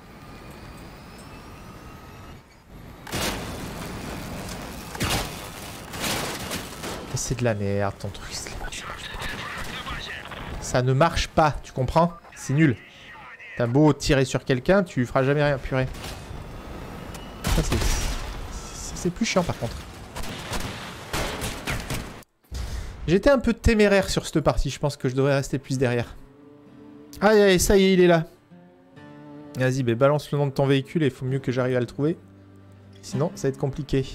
S1: C'est de la merde ton truc. Ça ne marche pas, tu comprends? C'est nul. T'as beau tirer sur quelqu'un, tu feras jamais rien, purée. Ça c'est... C'est plus chiant par contre. J'étais un peu téméraire sur cette partie, je pense que je devrais rester plus derrière. Aïe aïe, ça y est, il est là. Vas-y, bah, balance le nom de ton véhicule et il faut mieux que j'arrive à le trouver. Sinon, ça va être compliqué.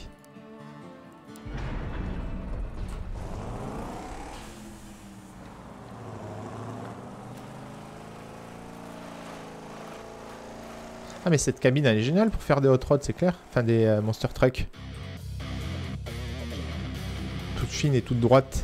S1: Ah mais cette cabine elle est géniale pour faire des hot rods, c'est clair. Enfin des euh, monster trucks. Toute fine et toute droite.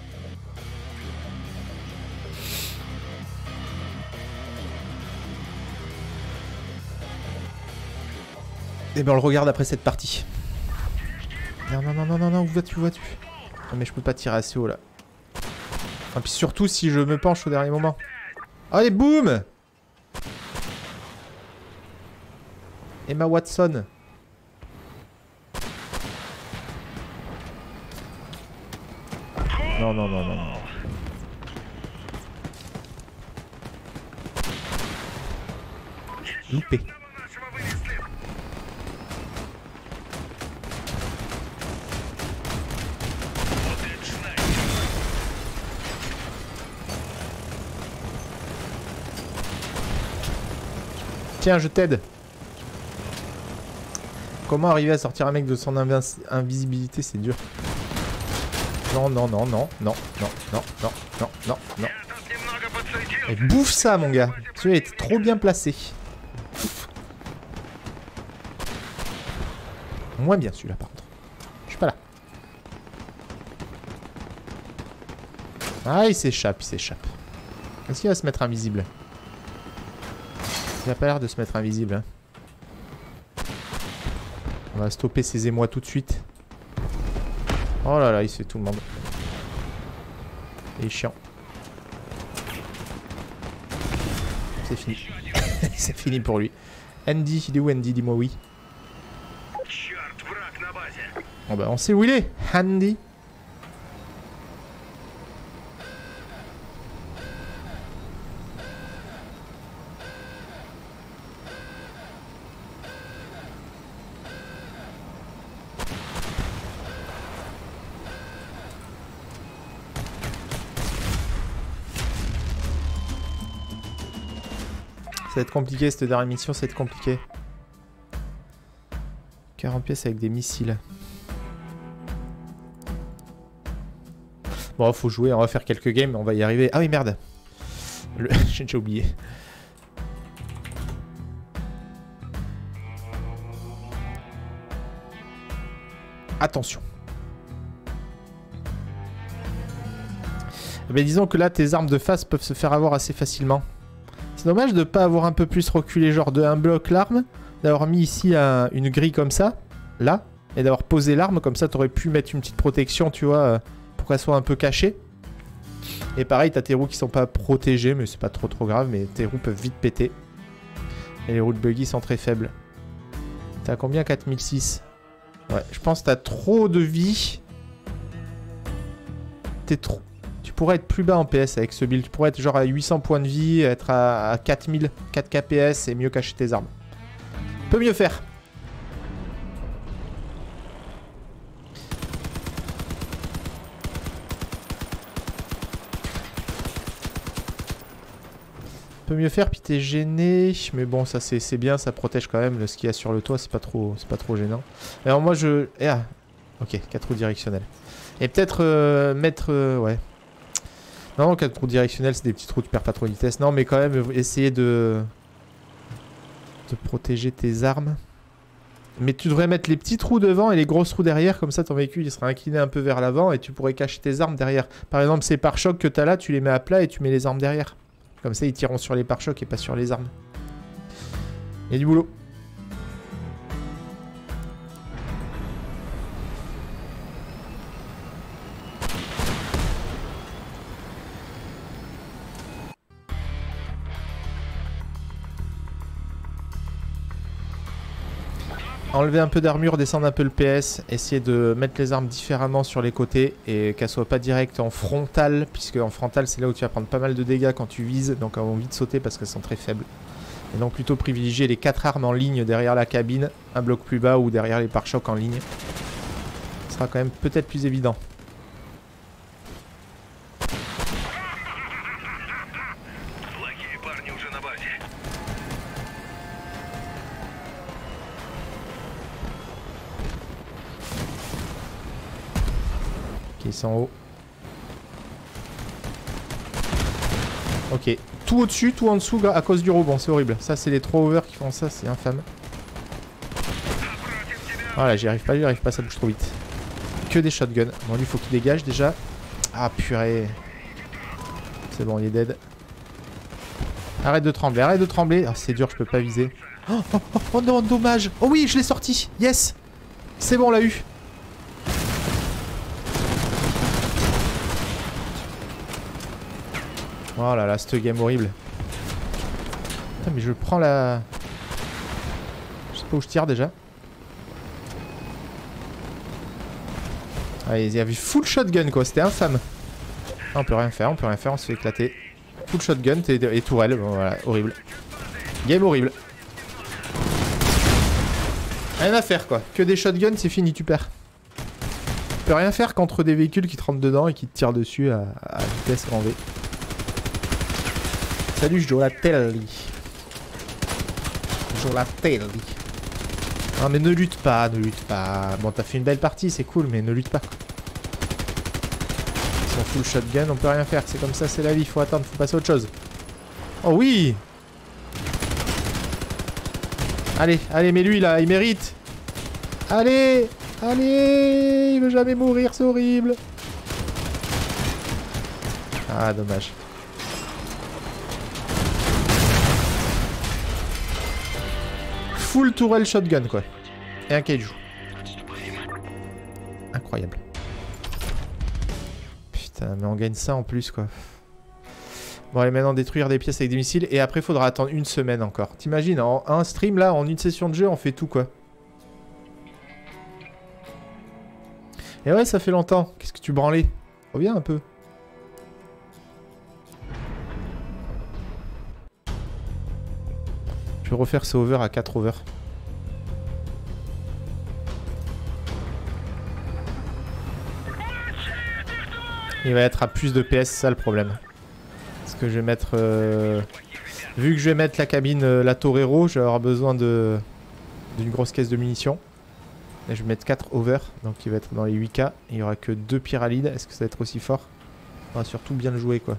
S1: Et ben on le regarde après cette partie. Non non non non non non, où vas-tu, où vas-tu? Non mais je peux pas tirer assez haut là. Et puis surtout si je me penche au dernier moment. Allez boum! Emma Watson. Non, non, non, non, non. Loupé. Tiens, je t'aide. Comment arriver à sortir un mec de son invi invisibilité, c'est dur. Non, non, non, non, non, non, non, non, non, non, non. Et bouffe ça, mon gars. Celui-là était trop bien placé. Ouf. Moins bien celui-là, par contre. Je suis pas là. Ah, il s'échappe, il s'échappe. Est-ce qu'il va se mettre invisible? Il a pas l'air de se mettre invisible, hein. On va stopper ces émois tout de suite. Oh là là, il se fait tout le monde. Il est chiant. C'est fini. C'est fini pour lui. Andy, il est où Andy? Dis-moi oui. Oh bah on sait où il est. Andy. Ça va être compliqué cette dernière mission, ça va être compliqué. quarante pièces avec des missiles. Bon, faut jouer, on va faire quelques games, on va y arriver. Ah oui, merde. Le... J'ai déjà oublié. Attention. Eh bien, disons que là, tes armes de face peuvent se faire avoir assez facilement. C'est dommage de ne pas avoir un peu plus reculé, genre de un bloc l'arme, d'avoir mis ici un, une grille comme ça, là, et d'avoir posé l'arme, comme ça t'aurais pu mettre une petite protection, tu vois, pour qu'elle soit un peu cachée. Et pareil, t'as tes roues qui sont pas protégées, mais c'est pas trop trop grave, mais tes roues peuvent vite péter. Et les roues de buggy sont très faibles. T'as combien? quatre mille six. Ouais, je pense que t'as trop de vie. T'es trop... Tu pourrais être plus bas en P S avec ce build. Tu pourrais être genre à huit cents points de vie, être à, à quatre mille, quatre K P S et mieux cacher tes armes. Peut mieux faire. Peut mieux faire, puis t'es gêné. Mais bon, ça c'est bien, ça protège quand même. Ce qu'il y a sur le toit, c'est pas trop, c'est pas trop gênant. Alors moi je... Ah, ok, quatre roues directionnelles. Et peut-être euh, mettre... Euh, ouais. Non, quatre roues directionnelles, c'est des petites roues, tu perds pas trop de vitesse. Non, mais quand même, essayer de... de protéger tes armes. Mais tu devrais mettre les petites roues devant et les grosses roues derrière. Comme ça, ton véhicule, il sera incliné un peu vers l'avant et tu pourrais cacher tes armes derrière. Par exemple, ces pare-chocs que t'as là, tu les mets à plat et tu mets les armes derrière. Comme ça, ils tireront sur les pare-chocs et pas sur les armes. Il y a du boulot. Enlever un peu d'armure, descendre un peu le P S, essayer de mettre les armes différemment sur les côtés et qu'elles soient pas directes en frontal, puisque en frontal c'est là où tu vas prendre pas mal de dégâts quand tu vises, donc elles vont vite sauter parce qu'elles sont très faibles. Et donc plutôt privilégier les quatre armes en ligne derrière la cabine, un bloc plus bas ou derrière les pare-chocs en ligne. Ce sera quand même peut-être plus évident. Ils sont en haut. Ok. Tout au-dessus, tout en dessous à cause du rebond. C'est horrible. Ça, c'est les trois over qui font ça. C'est infâme. Voilà, j'y arrive pas. J'y arrive pas. Ça bouge trop vite. Que des shotguns. Bon, lui, faut qu'il dégage déjà. Ah, purée. C'est bon, il est dead. Arrête de trembler. Arrête de trembler. Ah, c'est dur. Je peux pas viser. Oh, oh, oh, oh non, dommage. Oh oui, je l'ai sorti. Yes. C'est bon, on l'a eu. Oh là là, cette game horrible. Putain, mais je prends la... Je sais pas où je tire déjà. Allez, il y avait full shotgun quoi, c'était infâme. Ah, on peut rien faire, on peut rien faire, on se fait éclater. Full shotgun et tourelle, bon voilà, horrible. Game horrible. Rien à faire quoi, que des shotguns, c'est fini, tu perds. Tu peux rien faire contre des véhicules qui te rentrent dedans et qui te tirent dessus à, à vitesse grand V. Salut Jolatelli. Jolatelli. Non mais ne lutte pas, ne lutte pas. Bon t'as fait une belle partie, c'est cool, mais ne lutte pas. Ils sont full shotgun, on peut rien faire. C'est comme ça, c'est la vie, faut attendre, faut passer à autre chose. Oh oui. Allez, allez, mais lui là, il mérite. Allez, allez. Il veut jamais mourir, c'est horrible. Ah, dommage. Full tourelle shotgun quoi. Et un kaiju. Incroyable. Putain, mais on gagne ça en plus quoi. Bon allez, maintenant détruire des pièces avec des missiles. Et après faudra attendre une semaine encore. T'imagines, en un stream là, en une session de jeu, on fait tout quoi. Et ouais, ça fait longtemps. Qu'est-ce que tu branlais? Reviens un peu. Je vais refaire ce over à quatre over. Il va être à plus de P S, c'est ça le problème. Parce que je vais mettre... Euh... Vu que je vais mettre la cabine, euh, la Torero, je vais avoir besoin de d'une grosse caisse de munitions. Et je vais mettre quatre over, donc il va être dans les huit K. Et il n'y aura que deux pyralides. Est-ce que ça va être aussi fort? On va surtout bien le jouer quoi.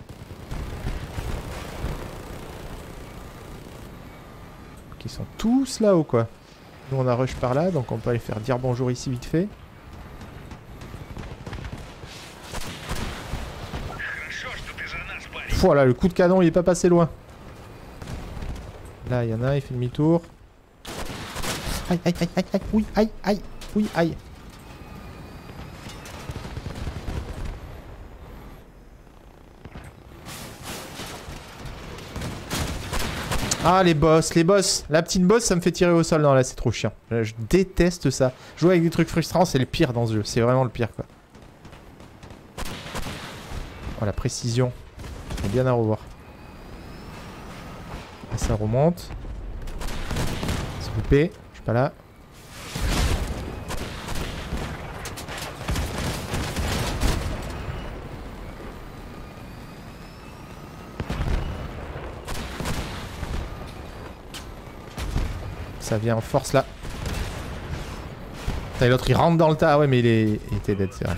S1: Ils sont tous là-haut quoi. Nous on a rush par là, donc on peut aller faire dire bonjour ici vite fait. Voilà, le coup de canon il est pas passé loin. Là il y en a un, il fait demi-tour. Aïe aïe aïe aïe aïe, oui aïe aïe, oui aïe. Ah les boss, les boss. La petite boss ça me fait tirer au sol. Non là c'est trop chiant. Je déteste ça. Jouer avec des trucs frustrants c'est le pire dans ce jeu. C'est vraiment le pire quoi. Oh la précision. C'est bien à revoir. Là, ça remonte. C'est coupé. pas là. Ça vient en force là. Putain, l'autre il rentre dans le tas. Ah ouais, mais il, est... il était dead, c'est vrai.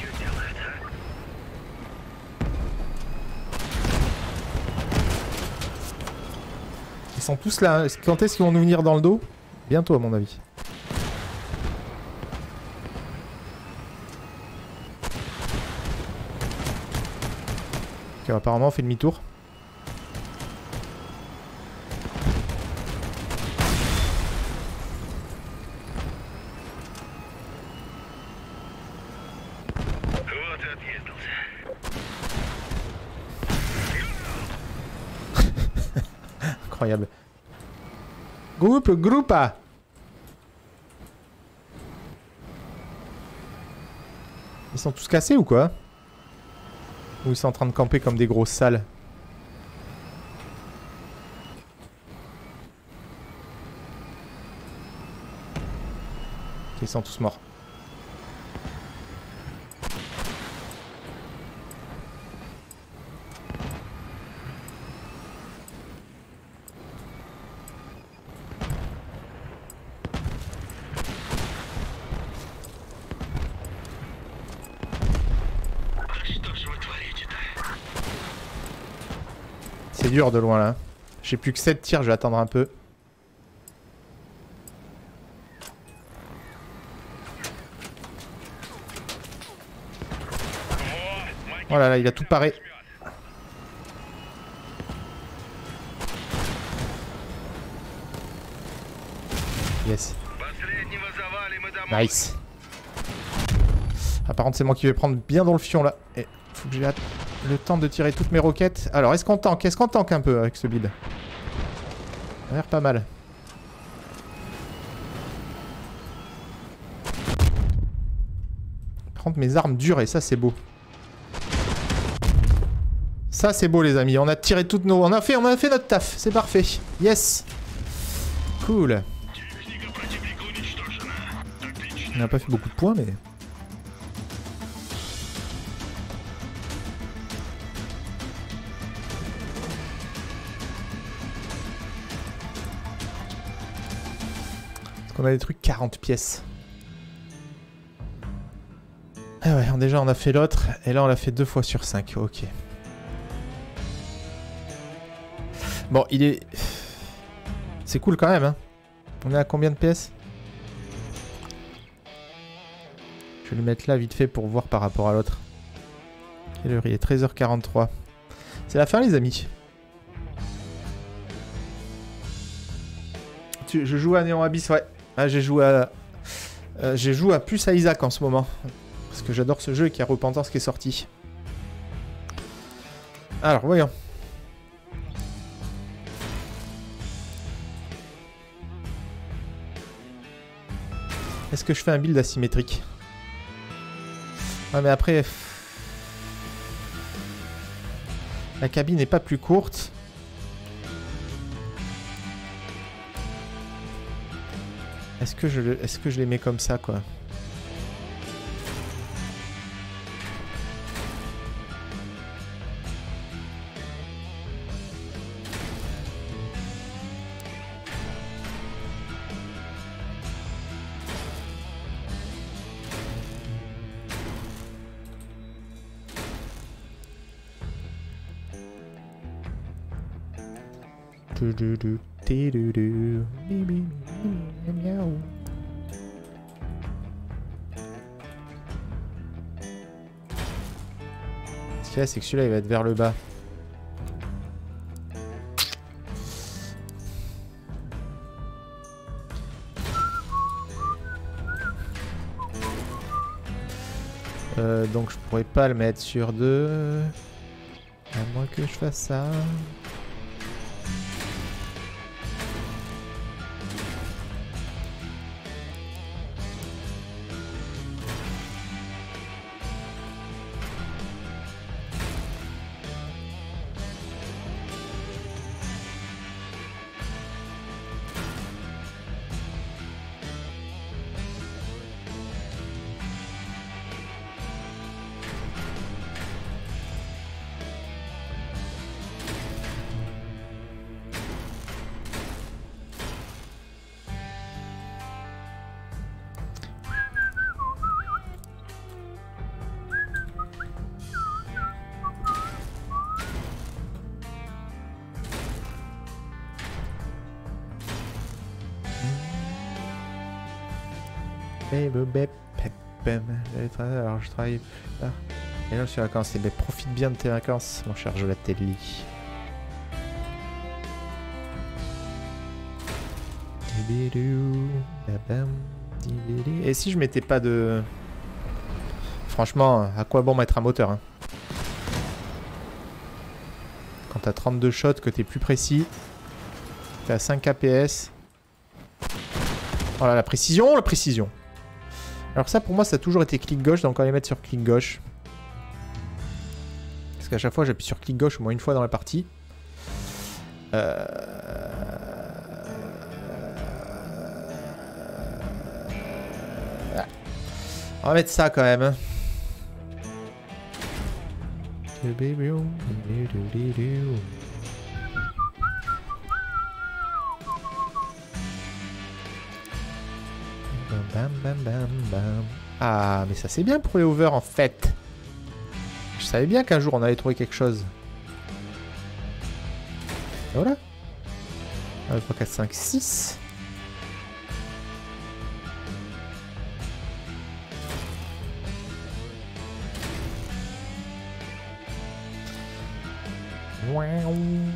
S1: Ils sont tous là. Quand est-ce qu'ils vont nous venir dans le dos? Bientôt, à mon avis. Ok, apparemment, on fait demi-tour. Incroyable. Groupe, groupe. Ils sont tous cassés ou quoi? Ou ils sont en train de camper comme des grosses salles? Ils sont tous morts. C'est dur de loin là. J'ai plus que sept tirs, je vais attendre un peu. Oh là là, il a tout paré. Yes. Nice. Ah, par contre, c'est moi qui vais prendre bien dans le fion là. Et faut que j'ai le temps de tirer toutes mes roquettes. Alors, est-ce qu'on tank? Est-ce qu'on tank un peu avec ce build? Ça a l'air pas mal. Par contre, mes armes durent et ça, c'est beau. Ça, c'est beau, les amis. On a tiré toutes nos... On a fait, on a fait notre taf. C'est parfait. Yes. Cool. On n'a pas fait beaucoup de points, mais... On a des trucs quarante pièces. Ah ouais, déjà on a fait l'autre, et là on l'a fait deux fois sur cinq, ok. Bon, il est... C'est cool quand même, hein. On est à combien de pièces? Je vais le mettre là vite fait pour voir par rapport à l'autre. Quelle heure il est? treize heures quarante-trois. C'est la fin les amis. Tu... Je joue à Néon Abyss, ouais. Ah, j'ai joué à... Euh, j'ai joué à plus à Isaac en ce moment. Parce que j'adore ce jeu et qu'il y a Repentance qui est sorti. Alors, voyons. Est-ce que je fais un build asymétrique? Ouais, mais après... La cabine n'est pas plus courte. Est-ce que je le... Est-ce que je les mets comme ça, quoi? Ce qu'il y a, c'est que celui-là, il va être vers le bas. Euh, donc je pourrais pas le mettre sur deux. À moins que je fasse ça. Alors je travaille plus tard. Et là je suis en vacances. Mais profite bien de tes vacances, mon cher Gelatelli. Et si je mettais pas de... Franchement, à quoi bon mettre un moteur, hein? Quand t'as trente-deux shots, que t'es plus précis. T'es à cinq K P S. Voilà, la précision, la précision. Alors ça, pour moi, ça a toujours été clic gauche, donc on va les mettre sur clic gauche. Parce qu'à chaque fois, j'appuie sur clic gauche au moins une fois dans la partie. Euh... On va mettre ça quand même. Hein. Bam, bam, bam, bam. Ah, mais ça c'est bien pour les over en fait. Je savais bien qu'un jour on allait trouver quelque chose. Et voilà. un, deux, trois, quatre, cinq, six. Wow.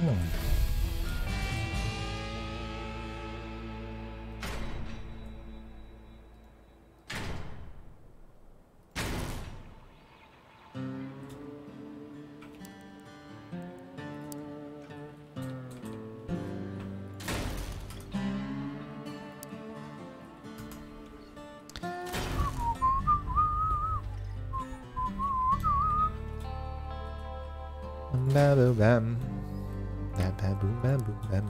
S1: Bam, bam, bam.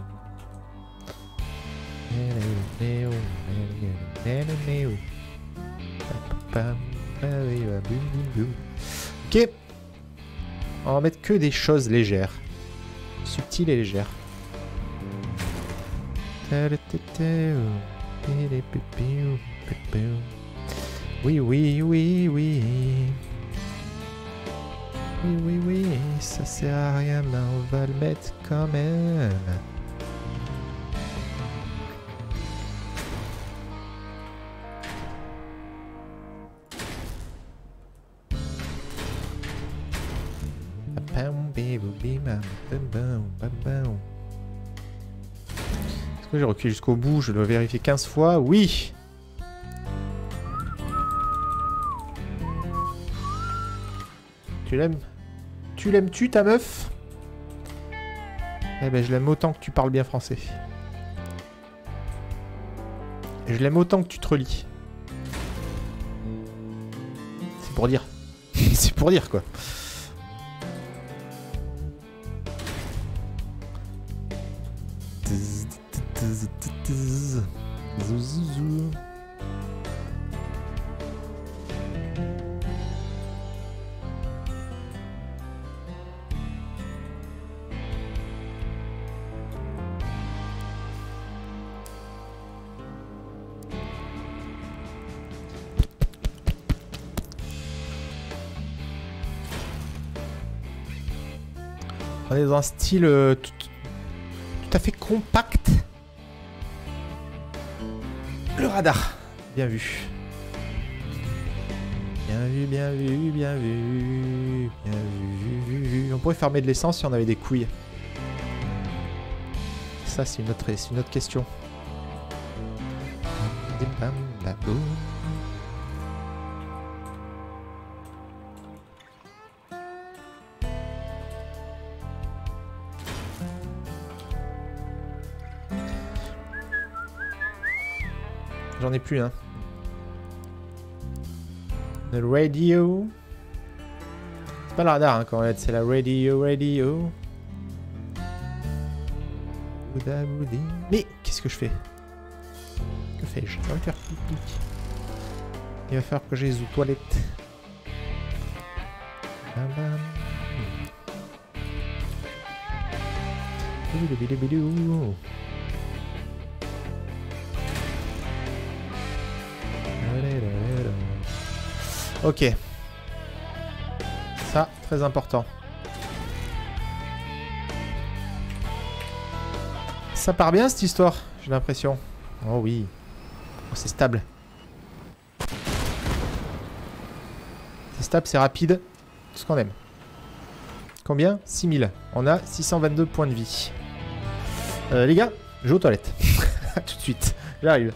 S1: Ok. On va mettre que des choses légères. Subtiles et légères. Oui, oui, oui, oui. Oui, oui, oui, ça sert à rien, mais on va le mettre quand même. Est-ce que j'ai reculé jusqu'au bout? Je dois vérifier quinze fois. Oui! Tu l'aimes? Tu l'aimes-tu, ta meuf? Eh ben, je l'aime autant que tu parles bien français. Et je l'aime autant que tu te relis. C'est pour dire. C'est pour dire, quoi. On est dans un style euh, tout, tout à fait compact. Le radar. Bien vu. Bien vu, bien vu, bien vu. Bien vu, vu, vu. On pourrait fermer de l'essence si on avait des couilles. Ça, c'est une autre, c'est une autre question. J'en ai plus, hein. Le radio. C'est pas le radar, hein, quand même, c'est la radio, radio. Mais qu'est-ce que je fais? Que fais-je? Je vais faire pipi. Il va falloir que j'aille aux toilettes. Ok. Ça, très important. Ça part bien cette histoire, j'ai l'impression. Oh oui. Oh, c'est stable. C'est stable, c'est rapide. Tout ce qu'on aime. Combien? six mille. On a six cent vingt-deux points de vie. Euh, les gars, je vais aux toilettes. Tout de suite. J'arrive.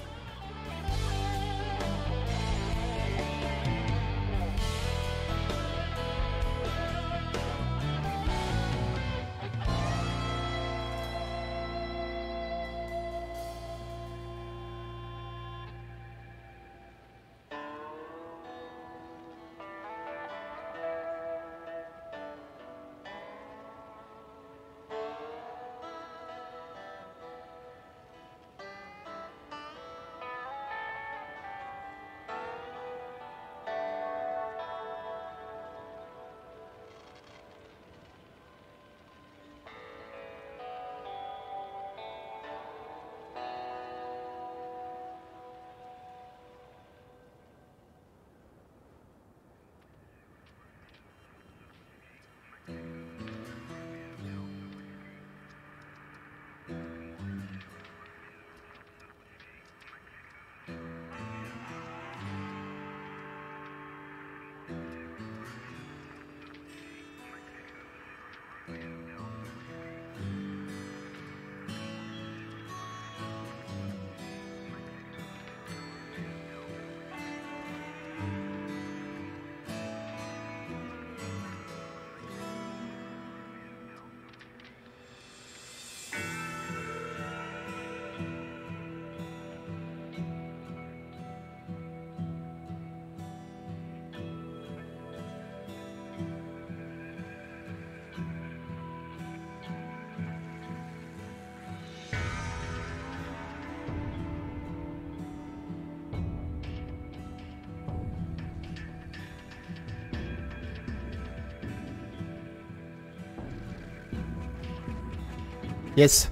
S1: Yes.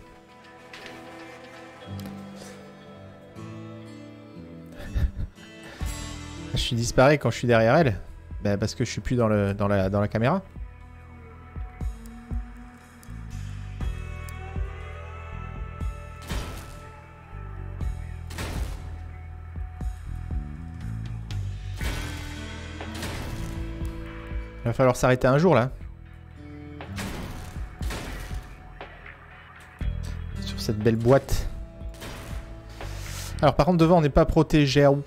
S1: Je suis disparu quand je suis derrière elle. Bah parce que je suis plus dans, le, dans, la, dans la caméra. Il va falloir s'arrêter un jour là. Cette belle boîte. Alors par contre devant on n'est pas protégé à où?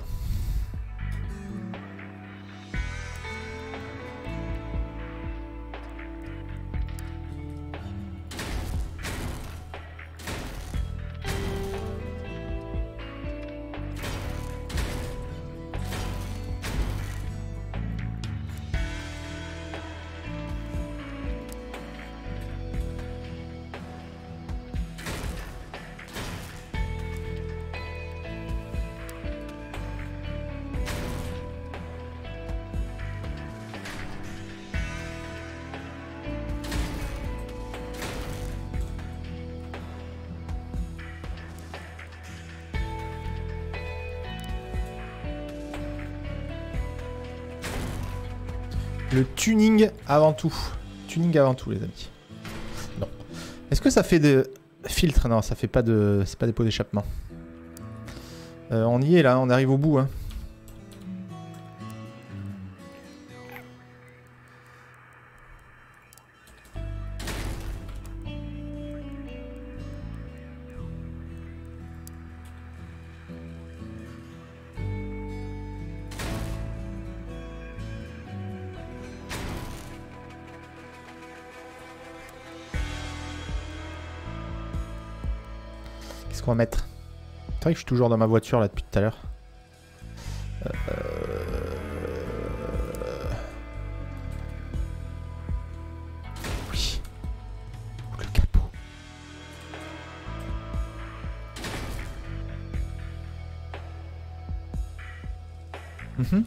S1: Le tuning avant tout. Tuning avant tout, les amis. Non. Est-ce que ça fait de filtre? Non, ça fait pas de... C'est pas des pots d'échappement. Euh, on y est là, on arrive au bout. Hein. Qu'est-ce qu'on va mettre? C'est vrai que je suis toujours dans ma voiture là depuis tout à l'heure. Euh... Oui. Le capot. Mm-hmm.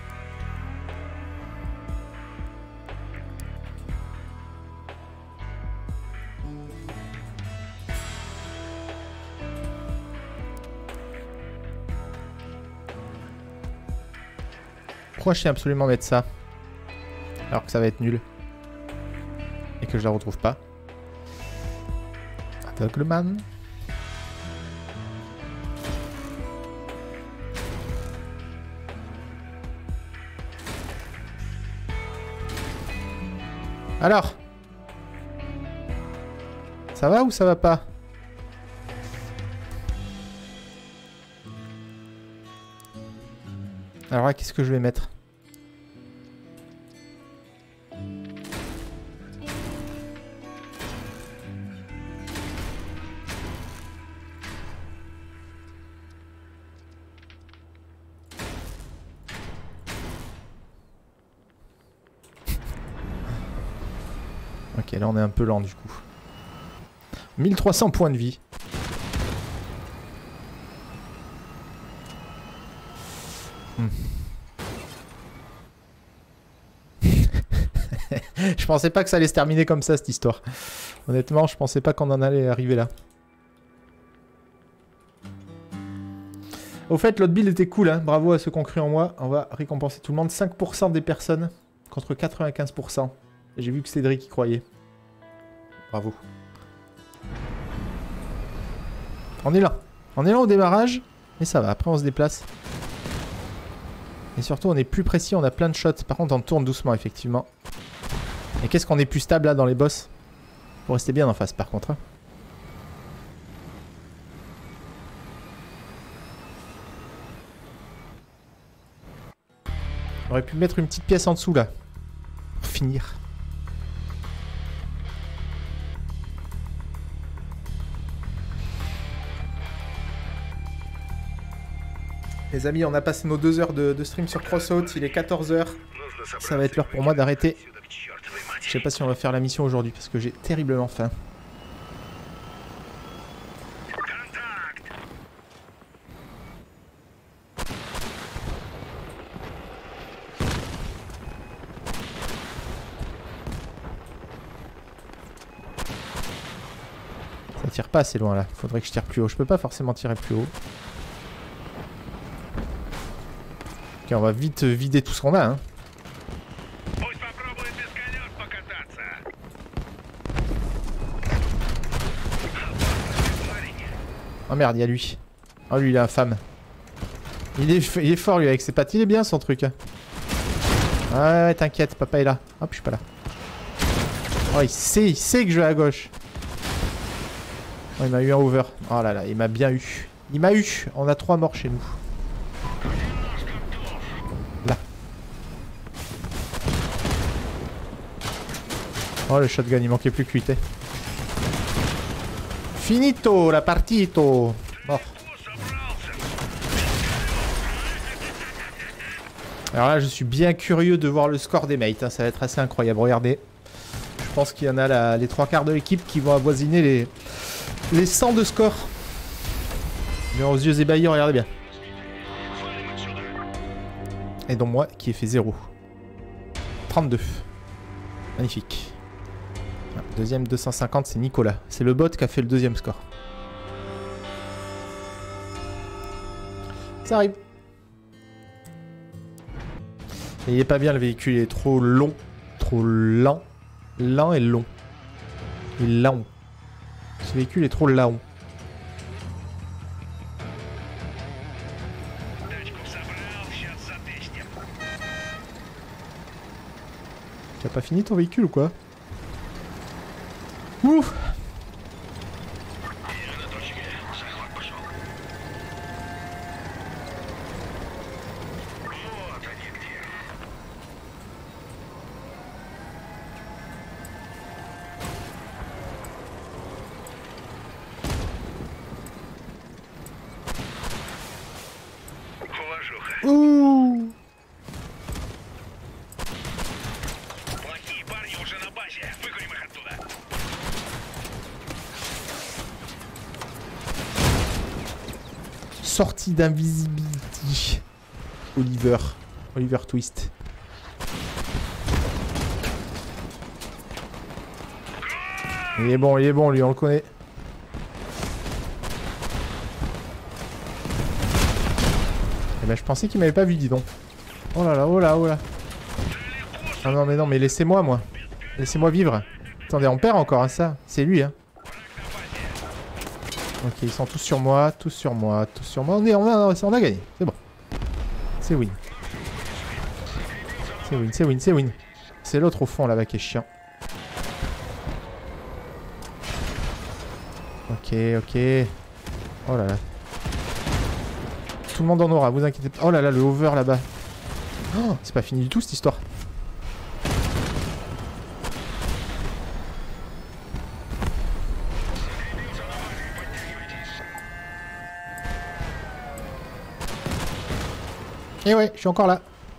S1: Pourquoi je sais absolument mettre ça alors que ça va être nul et que je la retrouve pas? Aveugleman. Alors? Ça va ou ça va pas? Alors là, qu'est-ce que je vais mettre? Ok, là on est un peu lent du coup. mille trois cents points de vie. Hmm. Je pensais pas que ça allait se terminer comme ça cette histoire. Honnêtement, je pensais pas qu'on en allait arriver là. Au fait, l'autre build était cool, hein. Bravo à ceux qui ont cru en moi. On va récompenser tout le monde. cinq pour cent des personnes contre quatre-vingt-quinze pour cent. J'ai vu que Cédric y croyait. Bravo. On est là. On est là au démarrage. Mais ça va, après on se déplace. Et surtout on est plus précis, on a plein de shots. Par contre on tourne doucement effectivement. Et qu'est-ce qu'on est plus stable là dans les boss? Faut rester bien en face par contre. Hein. On aurait pu mettre une petite pièce en dessous là. Pour finir. Les amis, on a passé nos deux heures de, de stream sur Crossout, il est quatorze heures. Ça va être l'heure pour moi d'arrêter. Je sais pas si on va faire la mission aujourd'hui parce que j'ai terriblement faim. Ça tire pas assez loin là, faudrait que je tire plus haut. Je peux pas forcément tirer plus haut. Ok, on va vite vider tout ce qu'on a, hein. Oh merde, il y a lui. Oh lui, il est infâme. Il est, il est fort lui avec ses pattes. Il est bien son truc. Ouais, ouais, t'inquiète, papa est là. Hop, je suis pas là. Oh, il sait, il sait que je vais à gauche. Oh, il m'a eu un over. Oh là là, il m'a bien eu. Il m'a eu. On a trois morts chez nous. Là. Oh, le shotgun, il manquait plus que lui, t'es. Finito, la partito. Mort. Alors là, je suis bien curieux de voir le score des mates. Hein. Ça va être assez incroyable. Regardez. Je pense qu'il y en a la, les trois quarts de l'équipe qui vont avoisiner les, les cent de score. Mais aux yeux ébahis, regardez bien. Et donc moi qui ai fait zéro. trente-deux. Magnifique. Deuxième deux cent cinquante, c'est Nicolas. C'est le bot qui a fait le deuxième score. Ça arrive. Et il est pas bien le véhicule, il est trop long. Trop lent. Lent et long. Il est lent. Ce véhicule est trop lent. T'as pas fini ton véhicule ou quoi? Ouf. Ouh. Sortie d'invisibility. Oliver. Oliver Twist. Il est bon, il est bon, lui, on le connaît. Eh ben, je pensais qu'il m'avait pas vu, dis donc. Oh là là, oh là, oh là. Ah non, mais non, mais laissez-moi, moi. Laissez-moi vivre. Attendez, on perd encore, hein, ça. C'est lui, hein. Ok, ils sont tous sur moi, tous sur moi, tous sur moi. On, est, on, a, on a gagné, c'est bon. C'est win. C'est win, c'est win, c'est win. C'est l'autre au fond là-bas qui est chiant. Ok, ok. Oh là là. Tout le monde en aura, vous inquiétez pas. Oh là là, le hover là-bas. Oh, c'est pas fini du tout cette histoire. Et ouais, je suis encore là.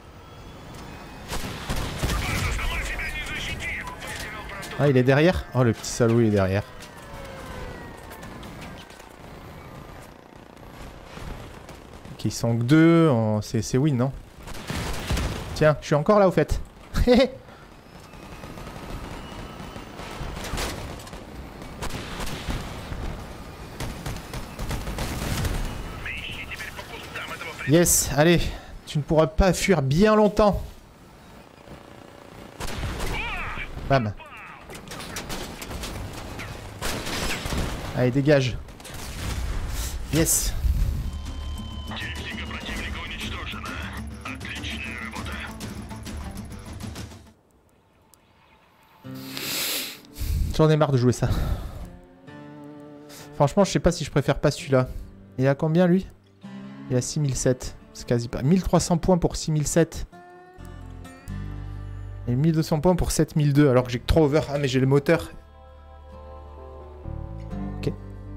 S1: Ah, il est derrière? Oh, le petit salaud, il est derrière. Ok, ils sont que deux. Oh, c'est win, non? Tiens, je suis encore là, au fait. Yes, allez. Tu ne pourras pas fuir bien longtemps. Bam. Allez, dégage. Yes. J'en ai marre de jouer ça. Franchement, je sais pas si je préfère pas celui-là. Il a combien, lui? Il a six mille sept. C'est quasi pas... mille trois cents points pour six mille sept. Et mille deux cents points pour sept mille deux. Alors que j'ai que trois over. Ah, mais j'ai le moteur. Ok.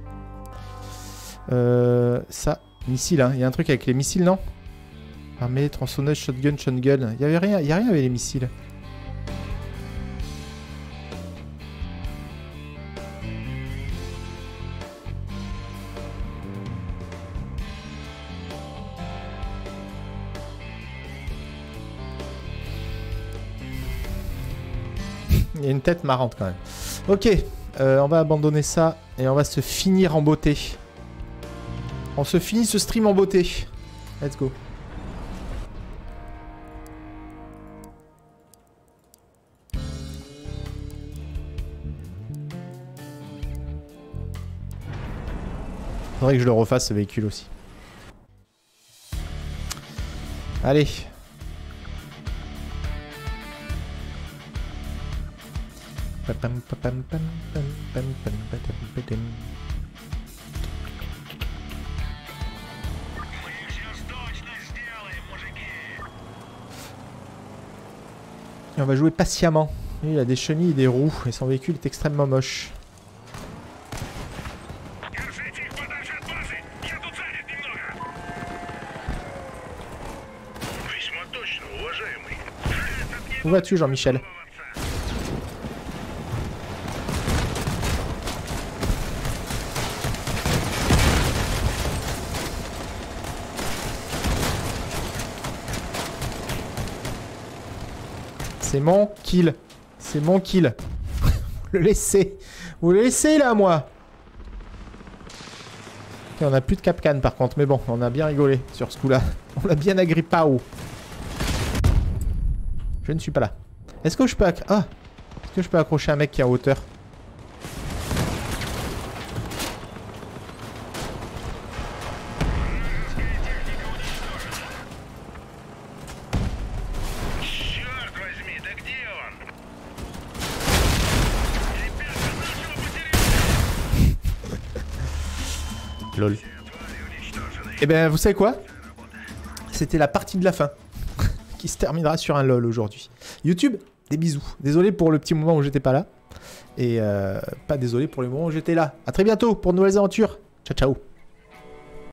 S1: Euh... Ça. Missile, hein. Il y a un truc avec les missiles, non? Armée, tronçonneuse, shotgun, shotgun. Il y avait rien. Il y a rien avec les missiles. Il y a une tête marrante quand même. Ok, euh, on va abandonner ça et on va se finir en beauté. On se finit ce stream en beauté. Let's go. Faudrait que je le refasse ce véhicule aussi. Allez. Et on va jouer patiemment. Il a des chenilles et des roues et son véhicule est extrêmement moche. Où vas-tu, Jean-Michel? C'est mon kill. C'est mon kill. Vous le laissez. Vous le laissez là, moi. Okay, on a plus de capcan par contre. Mais bon, on a bien rigolé sur ce coup-là. On l'a bien agrippé. Je ne suis pas là. Est-ce que je peux acc... ah, est-ce que je peux accrocher un mec qui est en hauteur? Lol. Et ben, vous savez quoi? C'était la partie de la fin. Qui se terminera sur un lol aujourd'hui. YouTube, des bisous. Désolé pour le petit moment où j'étais pas là. Et euh, pas désolé pour le moment où j'étais là. A très bientôt pour de nouvelles aventures. Ciao, ciao.